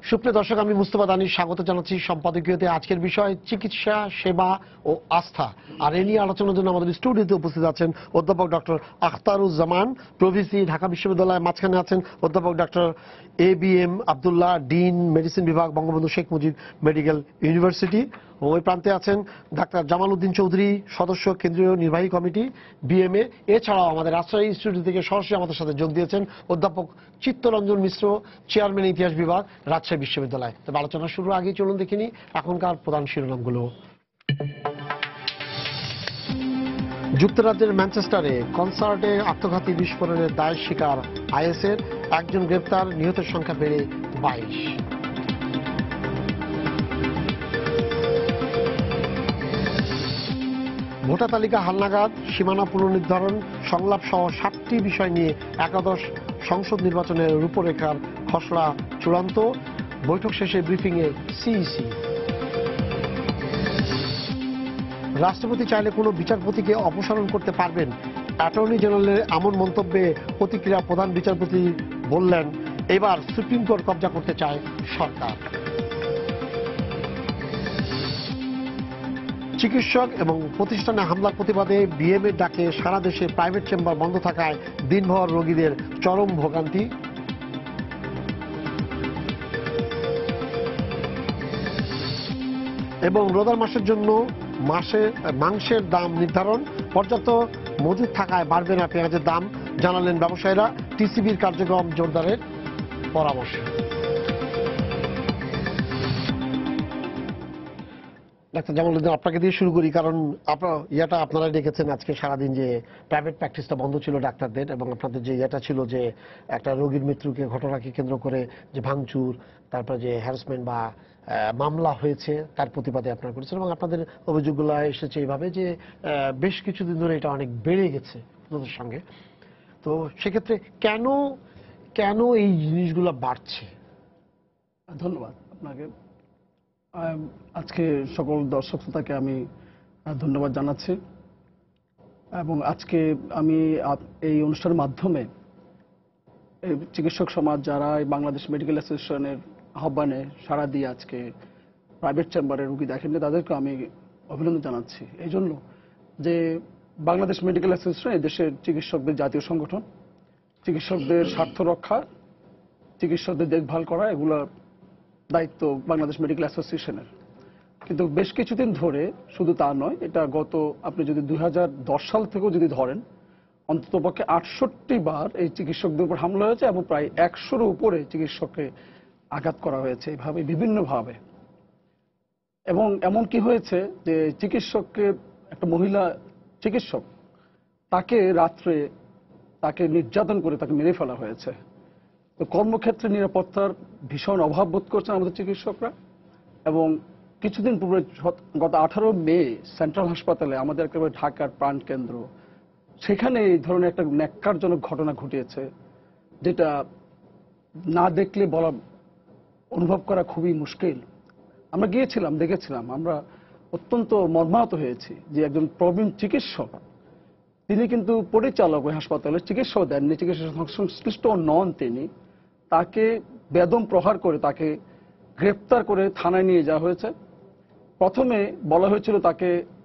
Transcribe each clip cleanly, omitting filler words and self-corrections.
সুপ্রিয় দর্শক, আমি মুস্তফা দানিশ স্বাগত জানাচ্ছি সম্পাদকীয়তে। আজকের বিষয় চিকিৎসা সেবা ও আস্থা। আর এ নিয়ে আলোচনার জন্য আমাদের স্টুডিওতে উপস্থিত আছেন অধ্যাপক ডক্টর আখতারুজ্জামান প্রভিসি, ঢাকা বিশ্ববিদ্যালয়। মাঝখানে আছেন অধ্যাপক doctor ABM Abdullah, dean medicine বিভাগ, বঙ্গবন্ধু শেখ মুজিব মেডিকেল ইউনিভার্সিটি। ওই প্রান্তে আছেন ডাক্তার জামাল উদ্দিন চৌধুরী, সদস্য কেন্দ্রীয় নির্বাহী কমিটি BMA। এছাড়াও আমাদের রাজশাহী স্টুডিও থেকে সরাসরি আমাদের সাথে যোগ দিয়েছেন অধ্যাপক চিত্তরঞ্জন মিশ্র, চেয়ারম্যান ইতিহাস বিভাগ, রাজশাহী বিশ্ববিদ্যালয়। তবে আলোচনা শুরুর আগেই চলুন দেখিনি এখনকার প্রধান শিরোনামগুলো। যুক্তরাজ্যের ম্যানচেস্টারে কনসার্টে আত্মঘাতী বিস্ফোরণের দায়ের স্বীকার IS-এর, একজন গ্রেপ্তার, নিহতের সংখ্যা বেড়ে 22। ভোটার তালিকা হালনাগাদ, সীমানা পুনর্নির্ধারণ, সংলাপ সহ 7টি বিষয় নিয়ে একাদশ সংসদ নির্বাচনের রূপরেখার খসড়া চূড়ান্ত। বৈঠক শেষে ব্রিফিংয়ে CEC। রাষ্ট্রপতি চাইলে কোনো বিচারপতিকে অপসারণ করতে পারবেন, অ্যাটর্নি জেনারেলের এমন মন্তব্যে প্রতিক্রিয়া প্রধান বিচারপতি বললেন, এবার সুপ্রিম কোর্ট কবজা করতে চায় সরকার। চিকিৎসক এবং প্রতিষ্ঠানে হামলার প্রতিবাদে BMA ডাকে সারা দেশে প্রাইভেট চেম্বার বন্ধ থাকায় দিনভর রোগীদের চরম ভোগান্তি। এবং রোজার মাসের জন্য মাংসের দাম নির্ধারণ, পর্যাপ্ত মজুদ থাকায় বাড়বে না পেঁয়াজের দাম, জানালেন ব্যবসায়ীরা। TCBর কার্যক্রম জোরদারের পরামর্শ। ডাক্তার জামাল উদ্দিন, আপনাকে দিয়ে শুরু করি, কারণ আপনারা ডেকেছেন আজকে সারাদিন যে প্রাইভেট প্র্যাকটিসটা বন্ধ ছিল ডাক্তারদের, এবং আপনাদের যে ছিল যে একটা রোগীর মৃত্যুকে ঘটনাকে কেন্দ্র করে যে ভাঙচুর, তারপরে যে হ্যারাসমেন্ট বা মামলা হয়েছে তার প্রতিবাদে আপনারা করেছেন, এবং আপনাদের অভিযোগগুলো এসেছে এইভাবে যে বেশ কিছুদিন ধরে এটা অনেক বেড়ে গেছে আপনাদের সঙ্গে। তো সেক্ষেত্রে কেন এই জিনিসগুলো বাড়ছে? ধন্যবাদ আপনাকে। আজকে সকল দর্শক শ্রোতাকে আমি ধন্যবাদ জানাচ্ছি, এবং আজকে আমি এই অনুষ্ঠানের মাধ্যমে চিকিৎসক সমাজ যারা বাংলাদেশ মেডিকেল অ্যাসোসিয়েশনের আহ্বানে সাড়া দিয়ে আজকে প্রাইভেট চেম্বারে রুগী দেখেননি, তাদেরকে আমি অভিনন্দন জানাচ্ছি এই জন্য যে বাংলাদেশ মেডিকেল অ্যাসোসিয়েশন এই দেশের চিকিৎসকদের জাতীয় সংগঠন। চিকিৎসকদের স্বার্থ রক্ষা, চিকিৎসকদের দেখভাল করা, এগুলোর দায়িত্ব বাংলাদেশ মেডিকেল অ্যাসোসিয়েশনের। কিন্তু বেশ কিছুদিন ধরে শুধু তা নয়, এটা আপনি যদি 2010 সাল থেকেও যদি ধরেন, অন্ততপক্ষে 68 বার এই চিকিৎসকদের উপর হামলা হয়েছে, এবং প্রায় 100-র উপরে চিকিৎসককে আঘাত করা হয়েছে এইভাবে বিভিন্নভাবে। এবং এমন কি হয়েছে যে চিকিৎসককে, একটা মহিলা চিকিৎসক, তাকে রাত্রে নির্যাতন করে তাকে মেরে ফেলা হয়েছে। তো কর্মক্ষেত্রে নিরাপত্তার ভীষণ অভাব বোধ করছেন আমাদের চিকিৎসকরা। এবং কিছুদিন পূর্বে গত 18 মে সেন্ট্রাল হাসপাতালে, আমাদের একেবারে ঢাকার প্রাণকেন্দ্র, সেখানে এই ধরনের একটা ন্যাক্কারজনক ঘটনা ঘটিয়েছে, যেটা না দেখলে অনুভব করা খুবই মুশকিল। আমরা গিয়েছিলাম, দেখেছিলাম, আমরা অত্যন্ত মর্মাহত হয়েছি যে একজন প্রবীণ চিকিৎসক, তিনি কিন্তু পরিচালক ওই হাসপাতালের, চিকিৎসাও দেননি, চিকিৎসা সংশ্লিষ্ট নন তিনি, তাকে বেদম প্রহার করে তাকে গ্রেপ্তার করে থানায় নিয়ে যাওয়া হয়েছে। প্রথমে বলা হয়েছিল তাকে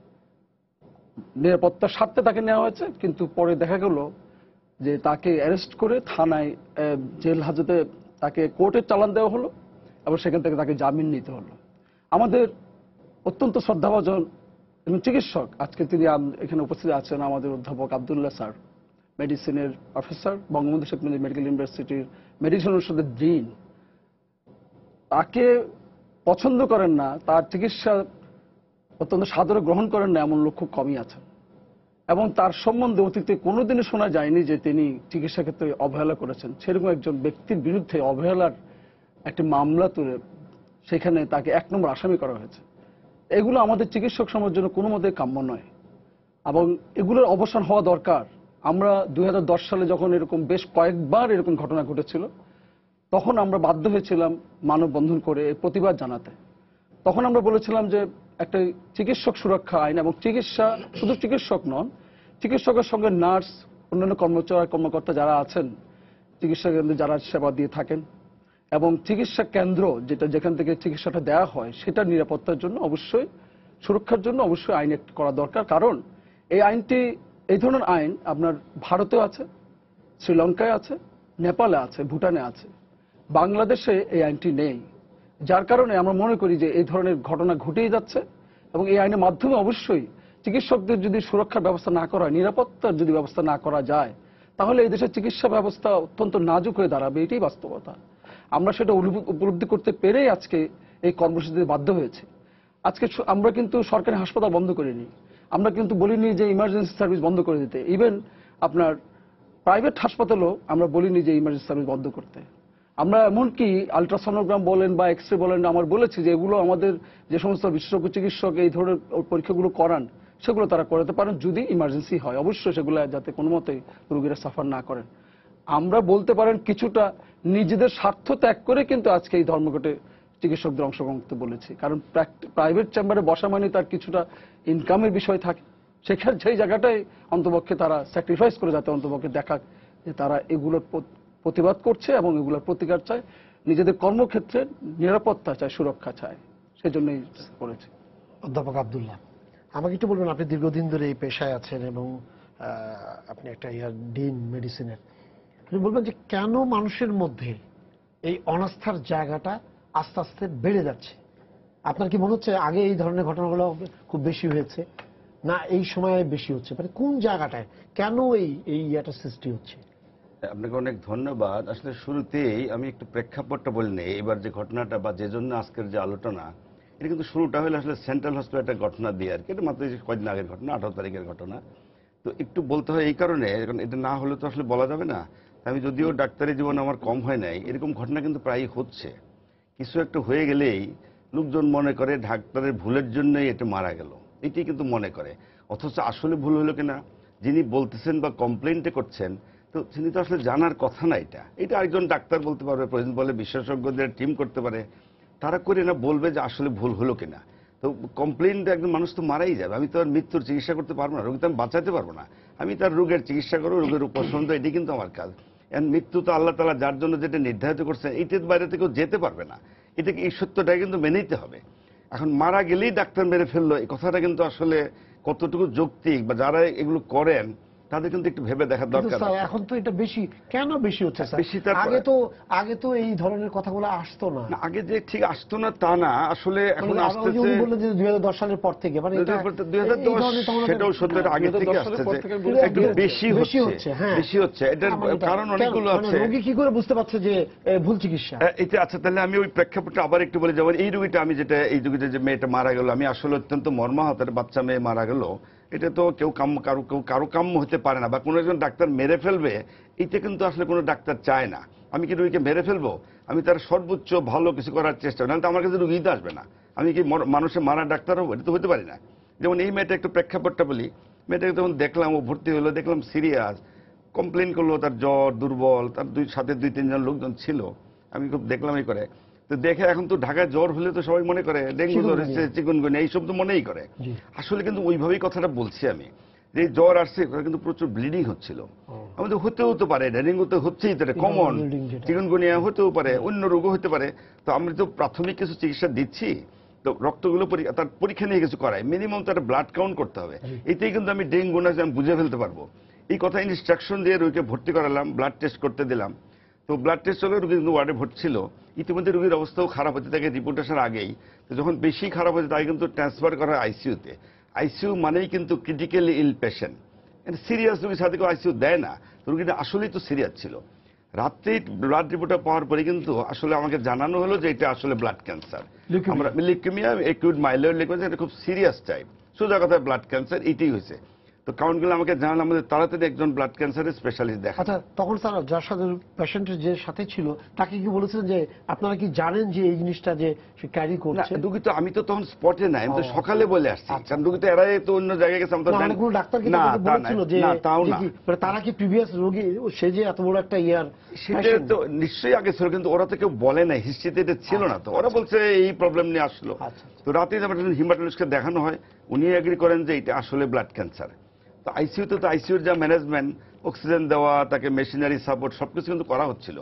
নিরাপত্তার স্বার্থে তাকে নেওয়া হয়েছে, কিন্তু পরে দেখা গেল যে তাকে অ্যারেস্ট করে থানায় জেল হাজতে তাকে কোর্টের চালান দেওয়া হলো, এবং সেখান থেকে তাকে জামিন নিতে হলো। আমাদের অত্যন্ত শ্রদ্ধাভাজন এবং চিকিৎসক, আজকে তিনি এখানে উপস্থিত আছেন, আমাদের অধ্যাপক আব্দুল্লাহ স্যার, মেডিসিনের প্রফেসর, বঙ্গবন্ধু শেখ মুজিব মেডিকেল ইউনিভার্সিটির মেডিসিন অনুষদের ডিন, তাকে পছন্দ করেন না, তার চিকিৎসা অত্যন্ত সাদরে গ্রহণ করেন না এমন লোক খুব কমই আছেন। এবং তার সম্বন্ধে অতীতে কোনোদিনই শোনা যায়নি যে তিনি চিকিৎসা ক্ষেত্রে অবহেলা করেছেন। সেরকম একজন ব্যক্তির বিরুদ্ধে অবহেলার একটি মামলা তুলে সেখানে তাকে 1 নম্বর আসামি করা হয়েছে। এগুলো আমাদের চিকিৎসক সমাজের জন্য কোনো মতে কাম্য নয়, এবং এগুলোর অবসান হওয়া দরকার। আমরা 2010 সালে যখন এরকম বেশ কয়েকবার এরকম ঘটনা ঘটেছিল, তখন আমরা বাধ্য হয়েছিলাম মানববন্ধন করে প্রতিবাদ জানাতে। তখন আমরা বলেছিলাম যে একটা চিকিৎসক সুরক্ষা আইন, এবং চিকিৎসা শুধু চিকিৎসক নন, চিকিৎসকের সঙ্গে নার্স, অন্যান্য কর্মকর্তা যারা আছেন চিকিৎসা কেন্দ্রে যারা সেবা দিয়ে থাকেন, এবং চিকিৎসা কেন্দ্র যেখান থেকে চিকিৎসাটা দেওয়া হয় সেটা নিরাপত্তার জন্য অবশ্যই, সুরক্ষার জন্য অবশ্যই আইন করা দরকার। কারণ এই ধরনের আইন আপনার ভারতেও আছে, শ্রীলঙ্কায় আছে, নেপালে আছে, ভুটানে আছে, বাংলাদেশে এই আইনটি নেই। যার কারণে আমরা মনে করি যে এই ধরনের ঘটনা ঘটেই যাচ্ছে এবং এই আইনের মাধ্যমে অবশ্যই চিকিৎসকদের যদি সুরক্ষার ব্যবস্থা না করা হয়, নিরাপত্তার যদি ব্যবস্থা না করা যায়, তাহলে এই দেশের চিকিৎসা ব্যবস্থা অত্যন্ত নাজুক হয়ে দাঁড়াবে। এটাই বাস্তবতা। আমরা সেটা উপলব্ধি করতে পেরেই আজকে এই কর্মসূচিতে বাধ্য হয়েছে। আজকে আমরা কিন্তু সরকারি হাসপাতাল বন্ধ করিনি, আমরা কিন্তু বলিনি যে ইমার্জেন্সি সার্ভিস বন্ধ করে দিতে। ইভেন আপনার প্রাইভেট হাসপাতালও আমরা বলিনি যে ইমার্জেন্সি সার্ভিস বন্ধ করতে। আমরা এমনকি আলট্রাসোনোগ্রাম বলেন বা এক্স রে বলেন, আমার বলেছি যে এগুলো আমাদের যে সমস্ত বিশেষজ্ঞ চিকিৎসক এই ধরনের পরীক্ষাগুলো করান, সেগুলো তারা করাতে পারেন যদি ইমার্জেন্সি হয়। অবশ্যই সেগুলো যাতে কোনো মতেই রোগীরা সাফার না করেন। আমরা বলতে পারেন কিছুটা নিজেদের স্বার্থ ত্যাগ করে কিন্তু আজকে এই ধর্মঘটে চিকিৎসকদের অংশগ্রহণ করতে বলেছি। কারণ প্রাইভেট চেম্বারে বসা মানে তার কিছুটা ইনকামের বিষয় থাকে, সেখানে সেই জায়গাটাই অন্তপক্ষে তারা স্যাক্রিফাইস করে যাতে অন্তপক্ষে দেখা যে তারা এগুলোর প্রতিবাদ করছে এবং এগুলোর প্রতিকার চায়, নিজেদের কর্মক্ষেত্রে নিরাপত্তা চায়, সুরক্ষা চায়, সেজন্যই করেছে। অধ্যাপক আব্দুল্লাহ, আমাকে একটু বলবেন, আপনি দীর্ঘদিন ধরে এই পেশায় আছেন এবং আপনি একটা ডিন মেডিসিনের, আপনি বলবেন যে কেন মানুষের মধ্যে এই অনাস্থার জায়গাটা আস্তে আস্তে বেড়ে যাচ্ছে? আপনার কি মনে হচ্ছে আগে এই ধরনের ঘটনাগুলো খুব বেশি হয়েছে, না এই সময়ে বেশি হচ্ছে? মানে কোন জায়গাটায় কেন এই ইয়েটা সৃষ্টি হচ্ছে? আপনাকে অনেক ধন্যবাদ। আসলে শুরুতেই আমি একটু প্রেক্ষাপটটা বলে নেই। এবার যে ঘটনাটা বা যে জন্য আজকের যে আলোচনা, এটা কিন্তু শুরুটা হলো আসলে সেন্ট্রাল হসপিটালের ঘটনা দিয়ে আর কি। এটা মাত্র কয়েকদিন আগের ঘটনা, 18 তারিখের ঘটনা। তো একটু বলতে হয় এই কারণে, কারণ এটা না হলে তো আসলে বলা যাবে না। আমি যদিও ডাক্তারি জীবন আমার কম হয় নাই, এরকম ঘটনা কিন্তু প্রায়ই হচ্ছে। কিছু একটা হয়ে গেলেই লোকজন মনে করে ডাক্তারের ভুলের জন্যই এটা মারা গেল, এটাই কিন্তু মনে করে। অথচ আসলে ভুল হলো কিনা, যিনি বলতেছেন বা কমপ্লেনটা করছেন, তো তিনি তো আসলে জানার কথা না। এটা আরেকজন ডাক্তার বলতে পারবে, প্রয়োজন বলে বিশেষজ্ঞদের টিম করতে পারে, তারা করে না বলবে যে আসলে ভুল হলো কিনা। তো কমপ্লেনটা একজন মানুষ তো মারাই যাবে। আমি তো আর মৃত্যুর চিকিৎসা করতে পারবো না, রোগী তো আমি বাঁচাতে পারবো না। আমি তার রোগের চিকিৎসা করবো, রোগের উপশম, এটি কিন্তু আমার কাজ। মৃত্যু তো আল্লাহ তাআলা যার জন্য যেটা নির্ধারিত করছেন, এইটার বাইরে থেকেও যেতে পারবে না। এটাকে এই সত্যটাকে কিন্তু মেনে নিতে হবে। এখন মারা গেলেই ডাক্তার মেরে ফেললো, এই কথাটা কিন্তু আসলে কতটুকু যৌক্তিক, বা যারা এগুলো করেন তাদের কিন্তু একটু ভেবে দেখা দরকার। এখন তো এটা বেশি কেন বেশি হচ্ছে স্যার? বেশি আগে তো এই ধরনের কথাগুলো আসতো না। আগে যে ঠিক আসতো না তা না, আসলে এখন আসতেছে। উনি বললেন যে 2010 সালের পর থেকে, মানে 2010 সেটাও সত্য, আগে থেকে আসতেছে, একটু বেশি হচ্ছে। বেশি হচ্ছে, এটার কারণ অনেকগুলো আছে। রোগী কি করে বুঝতে পারছে যে ভুল চিকিৎসা? এটা আচ্ছা, তাহলে আমি ওই প্রেক্ষাপটটা আবার একটু বলি। যেমন এই রোগীটা, এই রোগীটা যে মেয়েটা মারা গেল, আমি আসলে অত্যন্ত মর্মাহত। বাচ্চা মেয়ে মারা গেল, এটা তো কেউ কারো কাম্য হতে পারে না, বা কোনো একজন ডাক্তার মেরে ফেলবে, এটা কিন্তু আসলে কোনো ডাক্তার চায় না। আমি কি রোগীকে মেরে ফেলবো? আমি তার সর্বোচ্চ ভালো কিছু করার চেষ্টা করি, নাহলে তো আমার কাছে রোগী তো আসবে না। আমি কি মানুষের মারা ডাক্তার হবো? এটা তো হতে পারি না। যেমন এই মেয়েটা, একটু প্রেক্ষাপটটা বলি। মেয়েটাকে যখন দেখলাম, ও ভর্তি হলো, দেখলাম সিরিয়াস, কমপ্লেন করলো, তার জ্বর, দুর্বল, তার সাথে 2-3 জন লোকজন ছিল। আমি খুব দেখলামই করে। তো দেখে এখন তো ঢাকায় জ্বর হলে তো সবাই মনে করে ডেঙ্গু জ্বর এসেছে, চিকুনগুনিয়া, এইসব তো মনেই করে। আসলে কিন্তু ওইভাবেই কথাটা বলছি আমি, যে জ্বর আসছে, কিন্তু প্রচুর ব্লিডিং হচ্ছিল। আমাদের হতেও তো পারে, ডেঙ্গু তো হচ্ছেই, তো এটা কমন। চিকুনগুনিয়া হতেও পারে, অন্য রোগও হতে পারে। তো আমরা তো প্রাথমিক কিছু চিকিৎসা দিচ্ছি, তো রক্তগুলো তার পরীক্ষা নিয়ে কিছু করায়, মিনিমাম তার ব্লাড কাউন্ট করতে হবে। এতেই কিন্তু আমি ডেঙ্গু না আমি বুঝে ফেলতে পারবো। এই কথা ইনস্ট্রাকশন দিয়ে রোগীকে ভর্তি করালাম, ব্লাড টেস্ট করতে দিলাম। তো ব্লাড টেস্ট হলে রোগী কিন্তু ওয়ার্ডে ভর্তি ছিল। ইতিমধ্যে রোগীর অবস্থাও খারাপ হতে থাকে রিপোর্ট আসার আগেই। তো যখন বেশি খারাপ হয়েছে, তাই কিন্তু ট্রান্সফার করা হয় আইসিইউতে। আইসিইউ মানেই কিন্তু ক্রিটিক্যালি ইল পেশেন্ট, সিরিয়াস রোগীর সাথে কেউ আইসিইউ দেয় না। তো রোগীটা আসলেই তো সিরিয়াস ছিল। রাত্রে ব্লাড রিপোর্টটা পাওয়ার পরে কিন্তু আসলে আমাকে জানানো হলো যে এটা আসলে ব্লাড ক্যান্সার। আমরা লিউকেমিয়া, অ্যাকিউট মাইলয়েড লিউকেমিয়া, এটা খুব সিরিয়াস টাইপ, সোজা কথা ব্লাড ক্যান্সার, এটাই হয়েছে। তো কাউন্টগুলো আমাকে জানালে আমাদের তাড়াতাড়ি একজন ব্লাড ক্যান্সারের স্পেশালিস্ট দেখা। আচ্ছা, তখন স্যার যার সাথে পেশেন্টের যে সাথে ছিল তাকে কি বলেছিলেন যে আপনারা কি জানেন যে এই জিনিসটা যে সে ক্যারি করছে? রোগী তো, আমি তো তখন স্পটে নাই, আমি তো সকালে বলে আসছি, কারণ রোগী তো এরাই তো অন্য জায়গায় গেছে। আমাদের কোনো ডাক্তার কি বলেছিল যে তারা কি প্রিভিয়াস রোগী, সে যে এত বড় একটা ইয়ার, সেটা তো নিশ্চয়ই আগে ছিল, কিন্তু ওরা তো কেউ বলে নাই, হিস্ট্রিতে এটা ছিল না। তো ওরা বলছে এই প্রবলেম নিয়ে আসলো। তো রাতে হিমাটোলজিস্টকে দেখানো হয়, উনি এগ্রি করেন যে এটা আসলে ব্লাড ক্যান্সার। তো আইসিইউতে তো আইসিইউর যা ম্যানেজমেন্ট, অক্সিজেন দেওয়া, তাকে মেশিনারি সাপোর্ট, সবকিছু কিন্তু করা হচ্ছিল।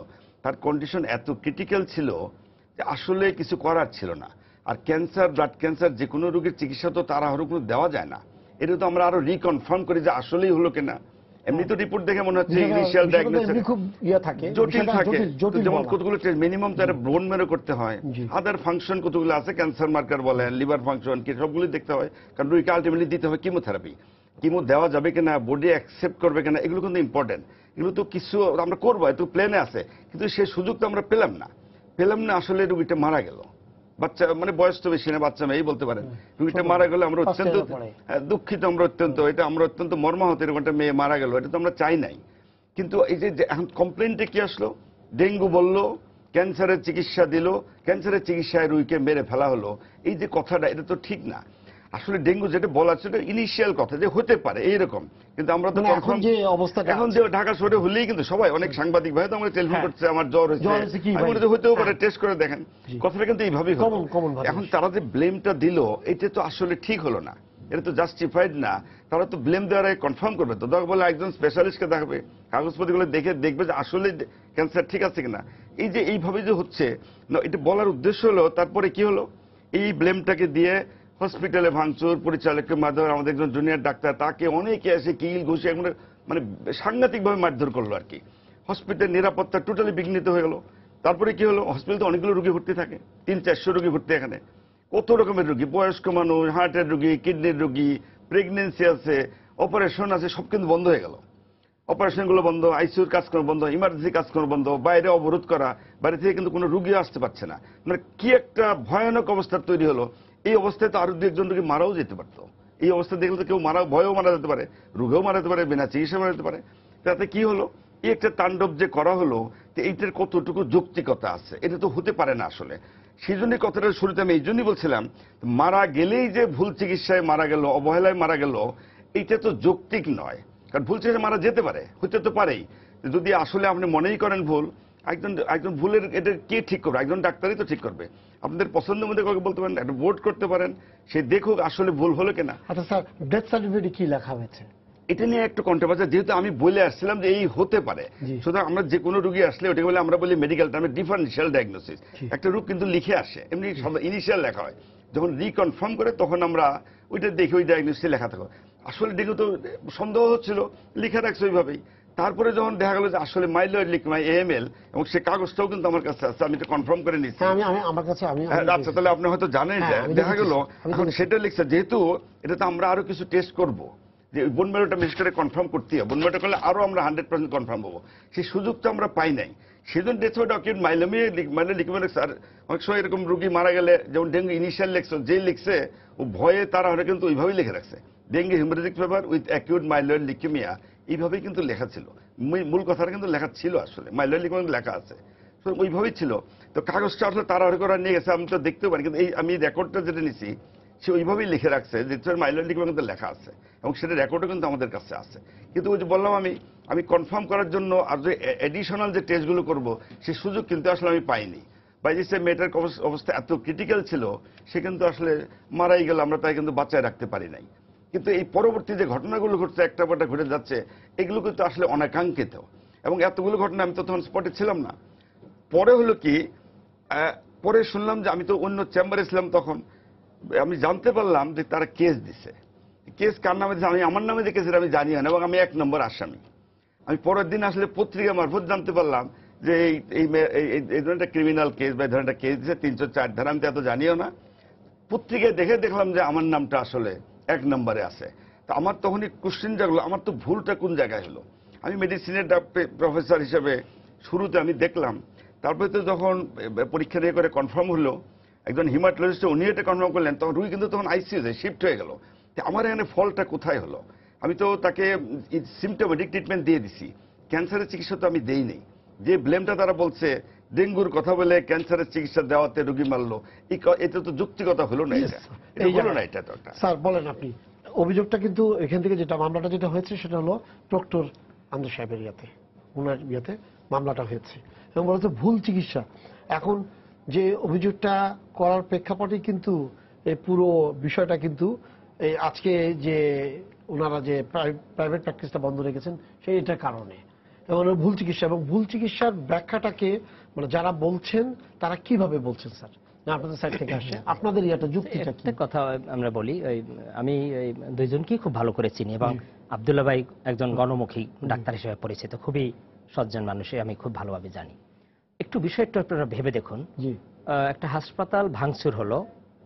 তার কন্ডিশন এত ক্রিটিক্যাল ছিল যে আসলে কিছু করার ছিল না। আর ক্যান্সার, ব্লাড ক্যান্সার যে কোনো রোগের চিকিৎসা তো তাড়াহুড়ো করে দেওয়া যায় না। এটা তো আমরা আরো রিকনফার্ম করি যে আসলেই হলো কিনা। এমনি তো রিপোর্ট দেখে মনে হচ্ছে ইনিশিয়াল ডায়াগনোসিস খুব ইয়ে থাকে, জটিল থাকে। যেমন বলা। কতগুলো টেস্ট মিনিমাম তার বোন মেরো করতে হয়, জি। আদার ফাংশন কতগুলো আছে, ক্যান্সার মার্কার বলেন, লিভার ফাংশন কি, সবগুলো দেখতে হয়। কারণ রোগীকে আলটিমেটলি দিতে হবে কিমোথেরাপি। কিমো দেওয়া যাবে কিনা, বডি অ্যাকসেপ্ট করবে কিনা, এগুলো কিন্তু ইম্পর্টেন্ট। এগুলো তো কিছু আমরা করবো, এত প্ল্যানে আছে, কিন্তু সেই সুযোগ তো আমরা পেলাম না। আসলে রোগীটা মারা গেল। বাচ্চা মানে বয়স তো বেশি না, বাচ্চা মেয়েই বলতে পারেন। রোগীটা মারা গেলে আমরা অত্যন্ত দুঃখিত, আমরা অত্যন্ত মর্মাহত। এরকম একটা মেয়ে মারা গেল, এটা তো আমরা চাই নাই। কিন্তু এই যে এখন কমপ্লেনটা কি আসলো, ডেঙ্গু বলল, ক্যান্সারের চিকিৎসা দিল, ক্যান্সারের চিকিৎসায় রুগীকে মেরে ফেলা হলো। এই যে কথাটা, এটা তো ঠিক না। আসলে ডেঙ্গু যেটা বলা সেটা ইনিশিয়াল কথা, যে হতে পারে এইরকম। কিন্তু আমরা তো এখন যে অবস্থাটা, এখন যে ঢাকা শহরে হলেই কিন্তু সবাই, অনেক সাংবাদিক ভাই তো আমরা টেলিফোন করছে, আমার জ্বর হয়েছে, আমি বলি হতেও পারে, টেস্ট করে দেখেন। কথাটা কিন্তু এইভাবেই হলো। এখন তারা যে ব্লেমটা দিল, এটা তো আসলে ঠিক হলো না, এটা তো জাস্টিফাইড না। তারা তো ব্লেম দেওয়ার আগে কনফার্ম করবে তো, দরকার বলে একজন স্পেশালিস্টকে দেখাবে, কাগজপত্রগুলো দেখবে যে আসলে ক্যান্সার ঠিক আছে কিনা। এই যে এইভাবে যে হচ্ছে না, এটা বলার উদ্দেশ্য হলো, তারপরে কি হলো, এই ব্লেমটাকে দিয়ে হসপিটালে ভাঙচুর, পরিচালকের মাধ্যমে আমাদের একজন জুনিয়র ডাক্তার, তাকে অনেকে এসে কিল ঘুষে মানে সাংঘাতিকভাবে মারধর করলো আর কি। হসপিটাল নিরাপত্তা টোটালি বিঘ্নিত হয়ে গেল। তারপরে কি হলো, হসপিটালে তো অনেকগুলো রোগী ভর্তি থাকে, 300-400 রোগী ভর্তি এখানে, কত রকমের রোগী, বয়স্ক মানুষ, হার্টের রোগী, কিডনির রোগী, প্রেগনেন্সি আছে, অপারেশন আছে, সব কিন্তু বন্ধ হয়ে গেল। অপারেশনগুলো বন্ধ, আইসিইউর কাজকর্ম বন্ধ, ইমার্জেন্সি কাজকর্ম বন্ধ, বাইরে অবরোধ করা, বাইরে থেকে কিন্তু কোনো রুগীও আসতে পারছে না। মানে কি একটা ভয়ানক অবস্থা তৈরি হলো। এই অবস্থায় তো আরো 2-1 রোগী মারাও যেতে পারতো। এই অবস্থা দেখলে তো কেউ ভয়েও মারা যেতে পারে, রোগেও মারা যেতে পারে, বিনা চিকিৎসা মারা যেতে পারে। তাতে কি হলো, এই একটা তাণ্ডব যে করা হলো, এইটার কতটুকু যৌক্তিকতা আছে, এটা তো হতে পারে না আসলে। সেই জন্যই কথাটা শুরুতে আমি এই জন্যই বলছিলাম, মারা গেলেই যে ভুল চিকিৎসায় মারা গেল, অবহেলায় মারা গেল, এইটা তো যৌক্তিক নয়। কারণ ভুল চিকিৎসা মারা যেতে পারে, হতে তো পারেই। যদি আসলে আপনি মনেই করেন ভুল, একজন ভুলের এটা কে ঠিক করবে? একজন ডাক্তারই তো ঠিক করবে। আপনাদের পছন্দের মধ্যে কাউকে বলতে পারেন, একটা ভোট করতে পারেন, সে দেখুক আসলে ভুল হলো কিনা। আচ্ছা স্যার, ডেথ সার্টিফিকেটে কি লেখা হয়েছে? এটা নিয়ে একটু কন্ট্রোভার্সি, যেহেতু আমি বলে আসছিলাম যে এই হতে পারে, সুতরাং আমরা যে কোনো রোগী আসলে ওটাকে বলে, আমরা বলি মেডিকেল টার্মে ডিফারেন্সিয়াল ডায়াগনোসিস। একটা রোগ কিন্তু লিখে আসে, এমনি ইনিশিয়াল লেখা হয়, যখন রিকনফার্ম করে তখন আমরা ওইটা দেখি ওই ডায়াগনোসিস লেখা থাকে। আসলে ডেঙ্গু তো সন্দেহ হচ্ছিল, লিখে রাখছে ওইভাবেই। তারপরে যখন দেখা গেল যে আসলে মাইলয়েড লিকমিয়া AML, এবং সে কাগজটাও কিন্তু আমার কাছে আছে, আমি এটা কনফার্ম করে নিচ্ছি। আমার কাছে আচ্ছা, তাহলে আপনি হয়তো জানেন যে দেখা গেল এখন সেটা লিখছে, যেহেতু এটা তো আমরা আরো কিছু টেস্ট করব, যে বোন ম্যারোটা ম্যাজিস্ট্রেটে কনফার্ম করতে হবে, বোন ম্যারোটা করলে আরো আমরা 100% কনফার্ম হবো। সেই সুযোগটা আমরা পাই নাই। সেজন্য ডেথ ডকুমেন্ট মাইলোমিয়া লিখবে। স্যার অনেক সময় এরকম রোগী মারা গেলে, যেমন ডেঙ্গু ইনিশিয়াল লিখছে, যে লিখছে ও ভয়ে তারা হলে কিন্তু ওইভাবেই লিখে রাখছে, dengue haemorrhagic fever with acute myeloid leukaemia, এইভাবেই কিন্তু লেখা ছিল। মূল কথাটা কিন্তু লেখা ছিল, আসলে মাইলয়েড লিউকেমিয়া লেখা আছে, তো ওইভাবেই ছিল। তো কাগজটা আসলে তাড়াহুড়ো করে নিয়ে গেছে, আমি তো দেখতেও পারি, কিন্তু এই আমি রেকর্ডটা যেটা নিছি, সে ওইভাবেই লিখে রাখছে যে মাইলয়েড লিউকেমিয়া কিন্তু লেখা আছে, এবং সেটা রেকর্ডও কিন্তু আমাদের কাছে আছে। কিন্তু ওই যে বললাম, আমি কনফার্ম করার জন্য আর যে এডিশনাল যে টেস্টগুলো করব, সেই সুযোগ কিন্তু আসলে আমি পাইনি। বাই যে মেয়েটার অবস্থা এত ক্রিটিক্যাল ছিল, সে কিন্তু আসলে মারাই গেল, আমরা তাই কিন্তু বাঁচায় রাখতে পারি নাই। কিন্তু এই পরবর্তী যে ঘটনাগুলো ঘটছে, একটা পরটা ঘটে যাচ্ছে, এগুলো কিন্তু আসলে অনাকাঙ্ক্ষিত। এবং এতগুলো ঘটনা আমি তো তখন স্পটে ছিলাম না। পরে হলো কি, পরে শুনলাম যে, আমি তো অন্য চেম্বারে ছিলাম তখন, আমি জানতে পারলাম যে তারা কেস দিছে। কেস কার নামে দিচ্ছে, আমি আমার নামে যে কেসের আমি জানিও না, এবং আমি 1 নম্বর আসামি। আমি পরের দিন আসলে পত্রিকা মারফত জানতে পারলাম যে এই ধরনের ক্রিমিনাল কেস বা এই ধরনের কেস দিচ্ছে 304 ধারা, আমি তো এত জানিও না। পত্রিকায় দেখে দেখলাম যে আমার নামটা আসলে 1 নম্বরে আছে। তো আমার তখনই কোশ্চেন জাগলো, আমার তো ভুলটা কোন জায়গায় হলো। আমি মেডিসিনের প্রফেসর হিসেবে শুরুতে আমি দেখলাম, তারপরে তো যখন পরীক্ষা দিয়ে করে কনফার্ম হলো, একজন হিমাটোলজিস্ট উনি এটা কনফার্ম করলেন, তখন রুগী কিন্তু তখন আইসিইউতে শিফট হয়ে গেল। আমার এখানে ফলটা কোথায় হলো? আমি তো তাকে সিমটোমেটিক ট্রিটমেন্ট দিয়ে দিছি, ক্যান্সারের চিকিৎসা তো আমি দেইনি। যে ব্লেমটা তারা বলছে, ডেঙ্গুর কথা বলে ক্যান্সারের চিকিৎসা দেওয়াতে রোগী মারলো, এটা তো যুক্তিগত হলো না। এটা হলো না। এটা তো স্যার বলেন আপনি, অভিযোগটা কিন্তু এখান থেকে যেটা মামলাটা যেটা হয়েছে সেটা হলো ডক্টর আন্দর সাহেবের ইয়াতে, ওনার ইয়াতে মামলাটা হয়েছে, এবং বলতে ভুল চিকিৎসা। এখন যে অভিযোগটা করার প্রেক্ষাপটে কিন্তু এই পুরো বিষয়টা কিন্তু এই আজকে যে ওনারা যে প্রাইভেট প্র্যাকটিসটা বন্ধ রেখেছেন, সেইটার কারণে এবং ভুল চিকিৎসা, এবং ভুল চিকিৎসার ব্যাখ্যাটাকে মানে যারা বলছেন তারা কিভাবে বলছেন স্যার? না আপনাদের সাইড থেকে আসে, আপনাদের এটা যুক্তিটা কি? একটা কথা আমরা বলি, আমি এই দুইজনকেই খুব ভালো করে চিনি এবং আব্দুল্লাহ ভাই একজন গণমুখী ডাক্তার হিসেবে পরিচিত, খুবই সজ্জন মানুষে আমি খুব ভালোভাবে জানি। একটু বিষয়টা আপনারা ভেবে দেখুন, জি, একটা হাসপাতাল ভাঙচুর হলো,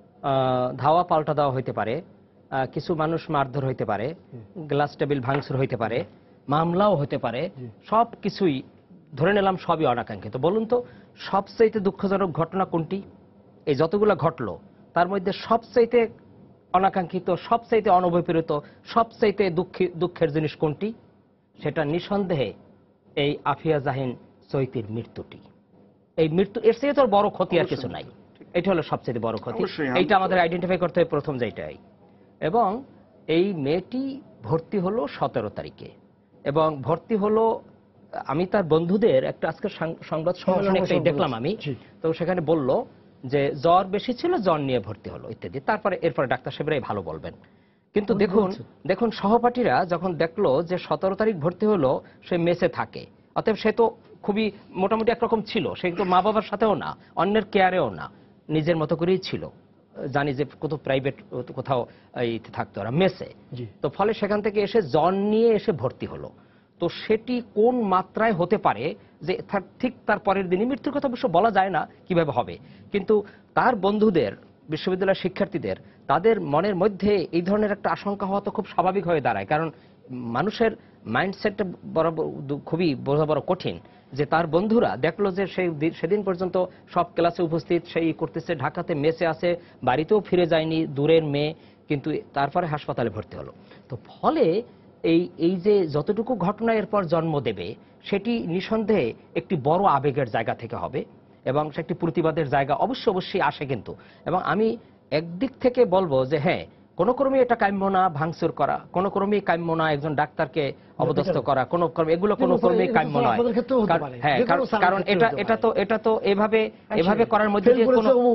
ধাওয়া পাল্টা দেওয়া হইতে পারে, কিছু মানুষ মারধর হইতে পারে, গ্লাস টেবিল ভাঙচুর হইতে পারে, মামলাও হতে পারে, সব কিছুই ধরে নিলাম সবই অনাকাঙ্ক্ষিত। বলুন তো সবচাইতে দুঃখজনক ঘটনা কোনটি? এই যতগুলো ঘটলো তার মধ্যে সবচাইতে অনাকাঙ্ক্ষিত, সবচাইতে অনভিপ্রেত, সবচাইতে দুঃখের জিনিস কোনটি? সেটা নিঃসন্দেহে এই আফিয়া জাহিন চৈতির মৃত্যুটি। এই মৃত্যু, এর চেয়ে তো বড় ক্ষতি আর কিছু নাই। এটা হলো সবচেয়ে বড় ক্ষতি। এইটা আমাদের আইডেন্টিফাই করতে হবে প্রথম যেটাই। এবং এই মেয়েটি ভর্তি হলো 17 তারিখে, এবং ভর্তি হলো, আমি তার বন্ধুদের একটা আজকে সংবাদ সম্মেলনে একটাই দেখলাম আমি, তো সেখানে বলল যে জ্বর বেশি ছিল, জ্বর নিয়ে ভর্তি হলো ইত্যাদি। তারপরে এরপরে ডাক্তার সাহেবরাই ভালো বলবেন। কিন্তু দেখুন সহপাঠীরা যখন দেখলো যে 17 তারিখ ভর্তি হলো, সে মেসে থাকে, অতএব সে তো খুবই মোটামুটি একরকম ছিল, সে কিন্তু মা বাবার সাথেও না, অন্যের কেয়ারেও না, নিজের মতো করেই ছিল। জানি যে কত প্রাইভেট কোথাও থাকতো ওরা মেসে, তো ফলে সেখান থেকে এসে জ্বর নিয়ে এসে ভর্তি হলো। তো সেটি কোন মাত্রায় হতে পারে যে ঠিক তার পরের দিনই মৃত্যুর কথা অবশ্য বলা যায় না কিভাবে হবে, কিন্তু তার বন্ধুদের, বিশ্ববিদ্যালয়ের শিক্ষার্থীদের, তাদের মনের মধ্যে এই ধরনের একটা আশঙ্কা হওয়া তো খুব স্বাভাবিক হয়ে দাঁড়ায়। কারণ মানুষের মাইন্ডসেটটা খুবই বোঝা বড় কঠিন, যে তার বন্ধুরা দেখলো যে সেদিন পর্যন্ত সব ক্লাসে উপস্থিত, সেই করতেছে, ঢাকাতে মেসে আছে, বাড়িতেও ফিরে যায়নি, দূরের মেয়ে, কিন্তু তারপরে হাসপাতালে ভর্তি হলো। তো ফলে এই যে যতটুকু ঘটনা এরপর জন্ম দেবে, সেটি নিঃসন্দেহে একটি বড় আবেগের জায়গা থেকে হবে, এবং সে একটি প্রতিবাদের জায়গা অবশ্যই আসে কিন্তু। এবং আমি একদিক থেকে বলবো যে হ্যাঁ, কোন ক্রমে এটা কাম্য না ভাঙচুর করা, কোন ক্রমেই কাম্য না একজন ডাক্তারকে অবদস্থ করা, কোন ক্রমে এগুলো কোন ক্রমেই কাম্য নয়। হ্যাঁ, কারণ এটা তো এভাবে করার মধ্যে দিয়ে